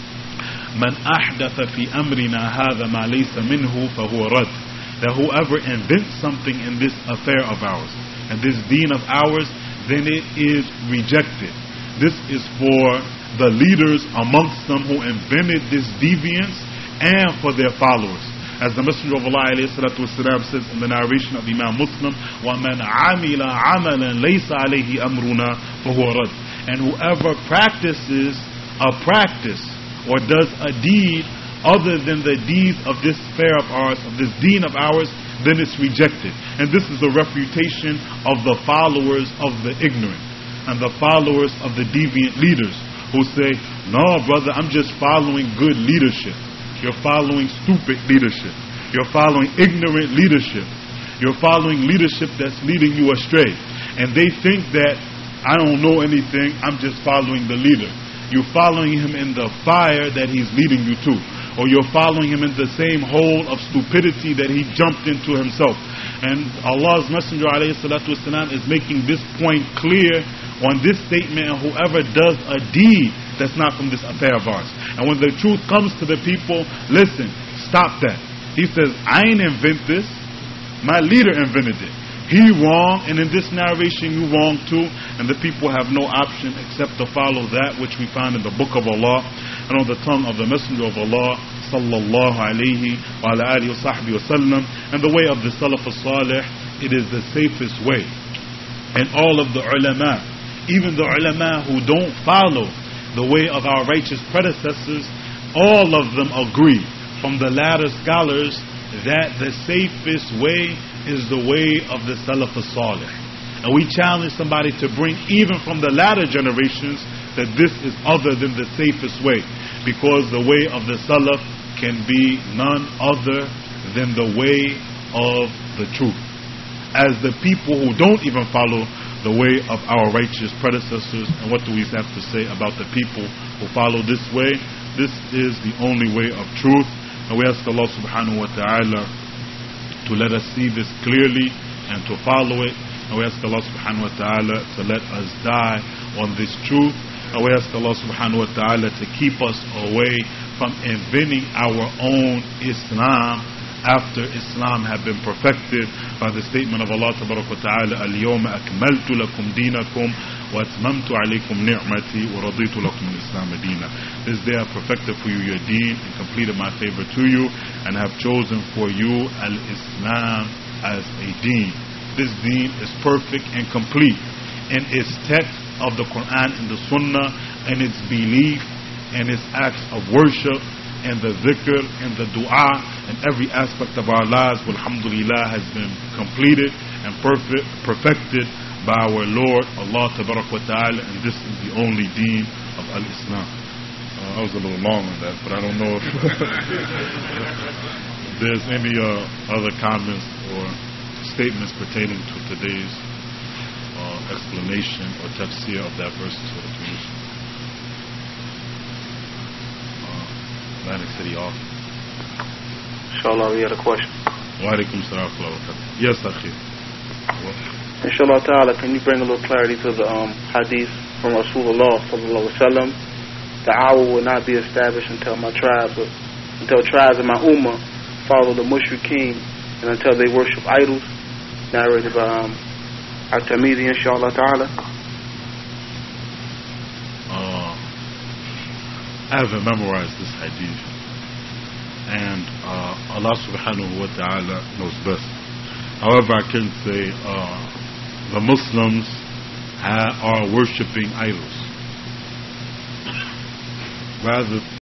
Speaker 1: Man ahdatha fi amrina hadha ma laysa minhu fahuwa rad. That whoever invents something in this affair of ours, and this deen of ours, then it is rejected. This is for the leaders amongst them who invented this deviance, and for their followers. As the Messenger of Allah ﷺ says in the narration of Imam Muslim, وَمَنْ عَمِلَ عَمَلًا لَيْسَ عَلَيْهِ أَمْرُنَا فَهُوَ رَدٌّ. And whoever practices a practice or does a deed other than the deeds of this affair of ours, of this deen of ours, then it's rejected. And this is the refutation of the followers of the ignorant and the followers of the deviant leaders who say, no brother, I'm just following good leadership. You're following stupid leadership. You're following ignorant leadership. You're following leadership that's leading you astray. And they think that I don't know anything, I'm just following the leader. You're following him in the fire that he's leading you to. Or you're following him in the same hole of stupidity that he jumped into himself. And Allah's Messenger ﷺ is making this point clear on this statement, and whoever does a deed that's not from this affair of ours. And when the truth comes to the people, listen, stop that. He says, I ain't invent this. My leader invented it. He wrong, and in this narration you wrong too. And the people have no option except to follow that which we find in the book of Allah and on the tongue of the Messenger of Allah sallallahu alayhi wa ala alihi wa sahbihi wa sallam. And the way of the Salaf as-Salih, it is the safest way. And all of the ulama, even the ulama who don't follow the way of our righteous predecessors, all of them agree from the latter scholars that the safest way is the way of the Salaf as-Salih. And we challenge somebody to bring, even from the latter generations, that this is other than the safest way, because the way of the Salaf can be none other than the way of the truth. As the people who don't even follow the way of our righteous predecessors, and what do we have to say about the people who follow this way? This is the only way of truth. And we ask Allah subhanahu wa ta'ala to let us see this clearly and to follow it. And we ask Allah subhanahu wa ta'ala to let us die on this truth. And we ask Allah subhanahu wa ta'ala to keep us away from inventing our own Islam after Islam had been perfected by the statement of Allah tabarak wa ta'ala, al-yawma akmaltu lakum dinakum وَأَتْمَمْتُ عَلَيْكُمْ نِعْمَتِي وَرَضِيتُ لَكُمُ الْإِسْلَامَ دِينًا. This day I perfected for you your deen and completed my favor to you, and have chosen for you al-Islam as a deen. This deen is perfect and complete in its text of the Quran and the Sunnah, and its belief and its acts of worship and the dhikr and the dua and every aspect of our lives, alhamdulillah, has been completed and perfect, perfected by our Lord Allah Tabarak wa Ta'ala, and this is the only deen of al-Islam. Uh, I was a little long on that, but I don't know if there's any uh, other comments or statements pertaining to today's uh, explanation or tafsir of that verse in Surah Yusuf. Uh, Atlantic City off.
Speaker 2: Inshallah, we had a question.
Speaker 1: Wa alaikum salam wa rahmatullah. Yes, Akhi.
Speaker 2: Inshallah ta'ala, can you bring a little clarity to the um, hadith from Rasulullah sallallahu alaihi wasallam? The hour will not be established until my tribe, until tribes of my ummah follow the mushrikeen, and until they worship idols. Narrated by um, At-Tirmidhi, inshallah ta'ala.
Speaker 1: Uh, I haven't memorized this hadith, and uh, Allah subhanahu wa ta'ala knows best. However, I can say uh, the Muslims ha- are worshipping idols. Rather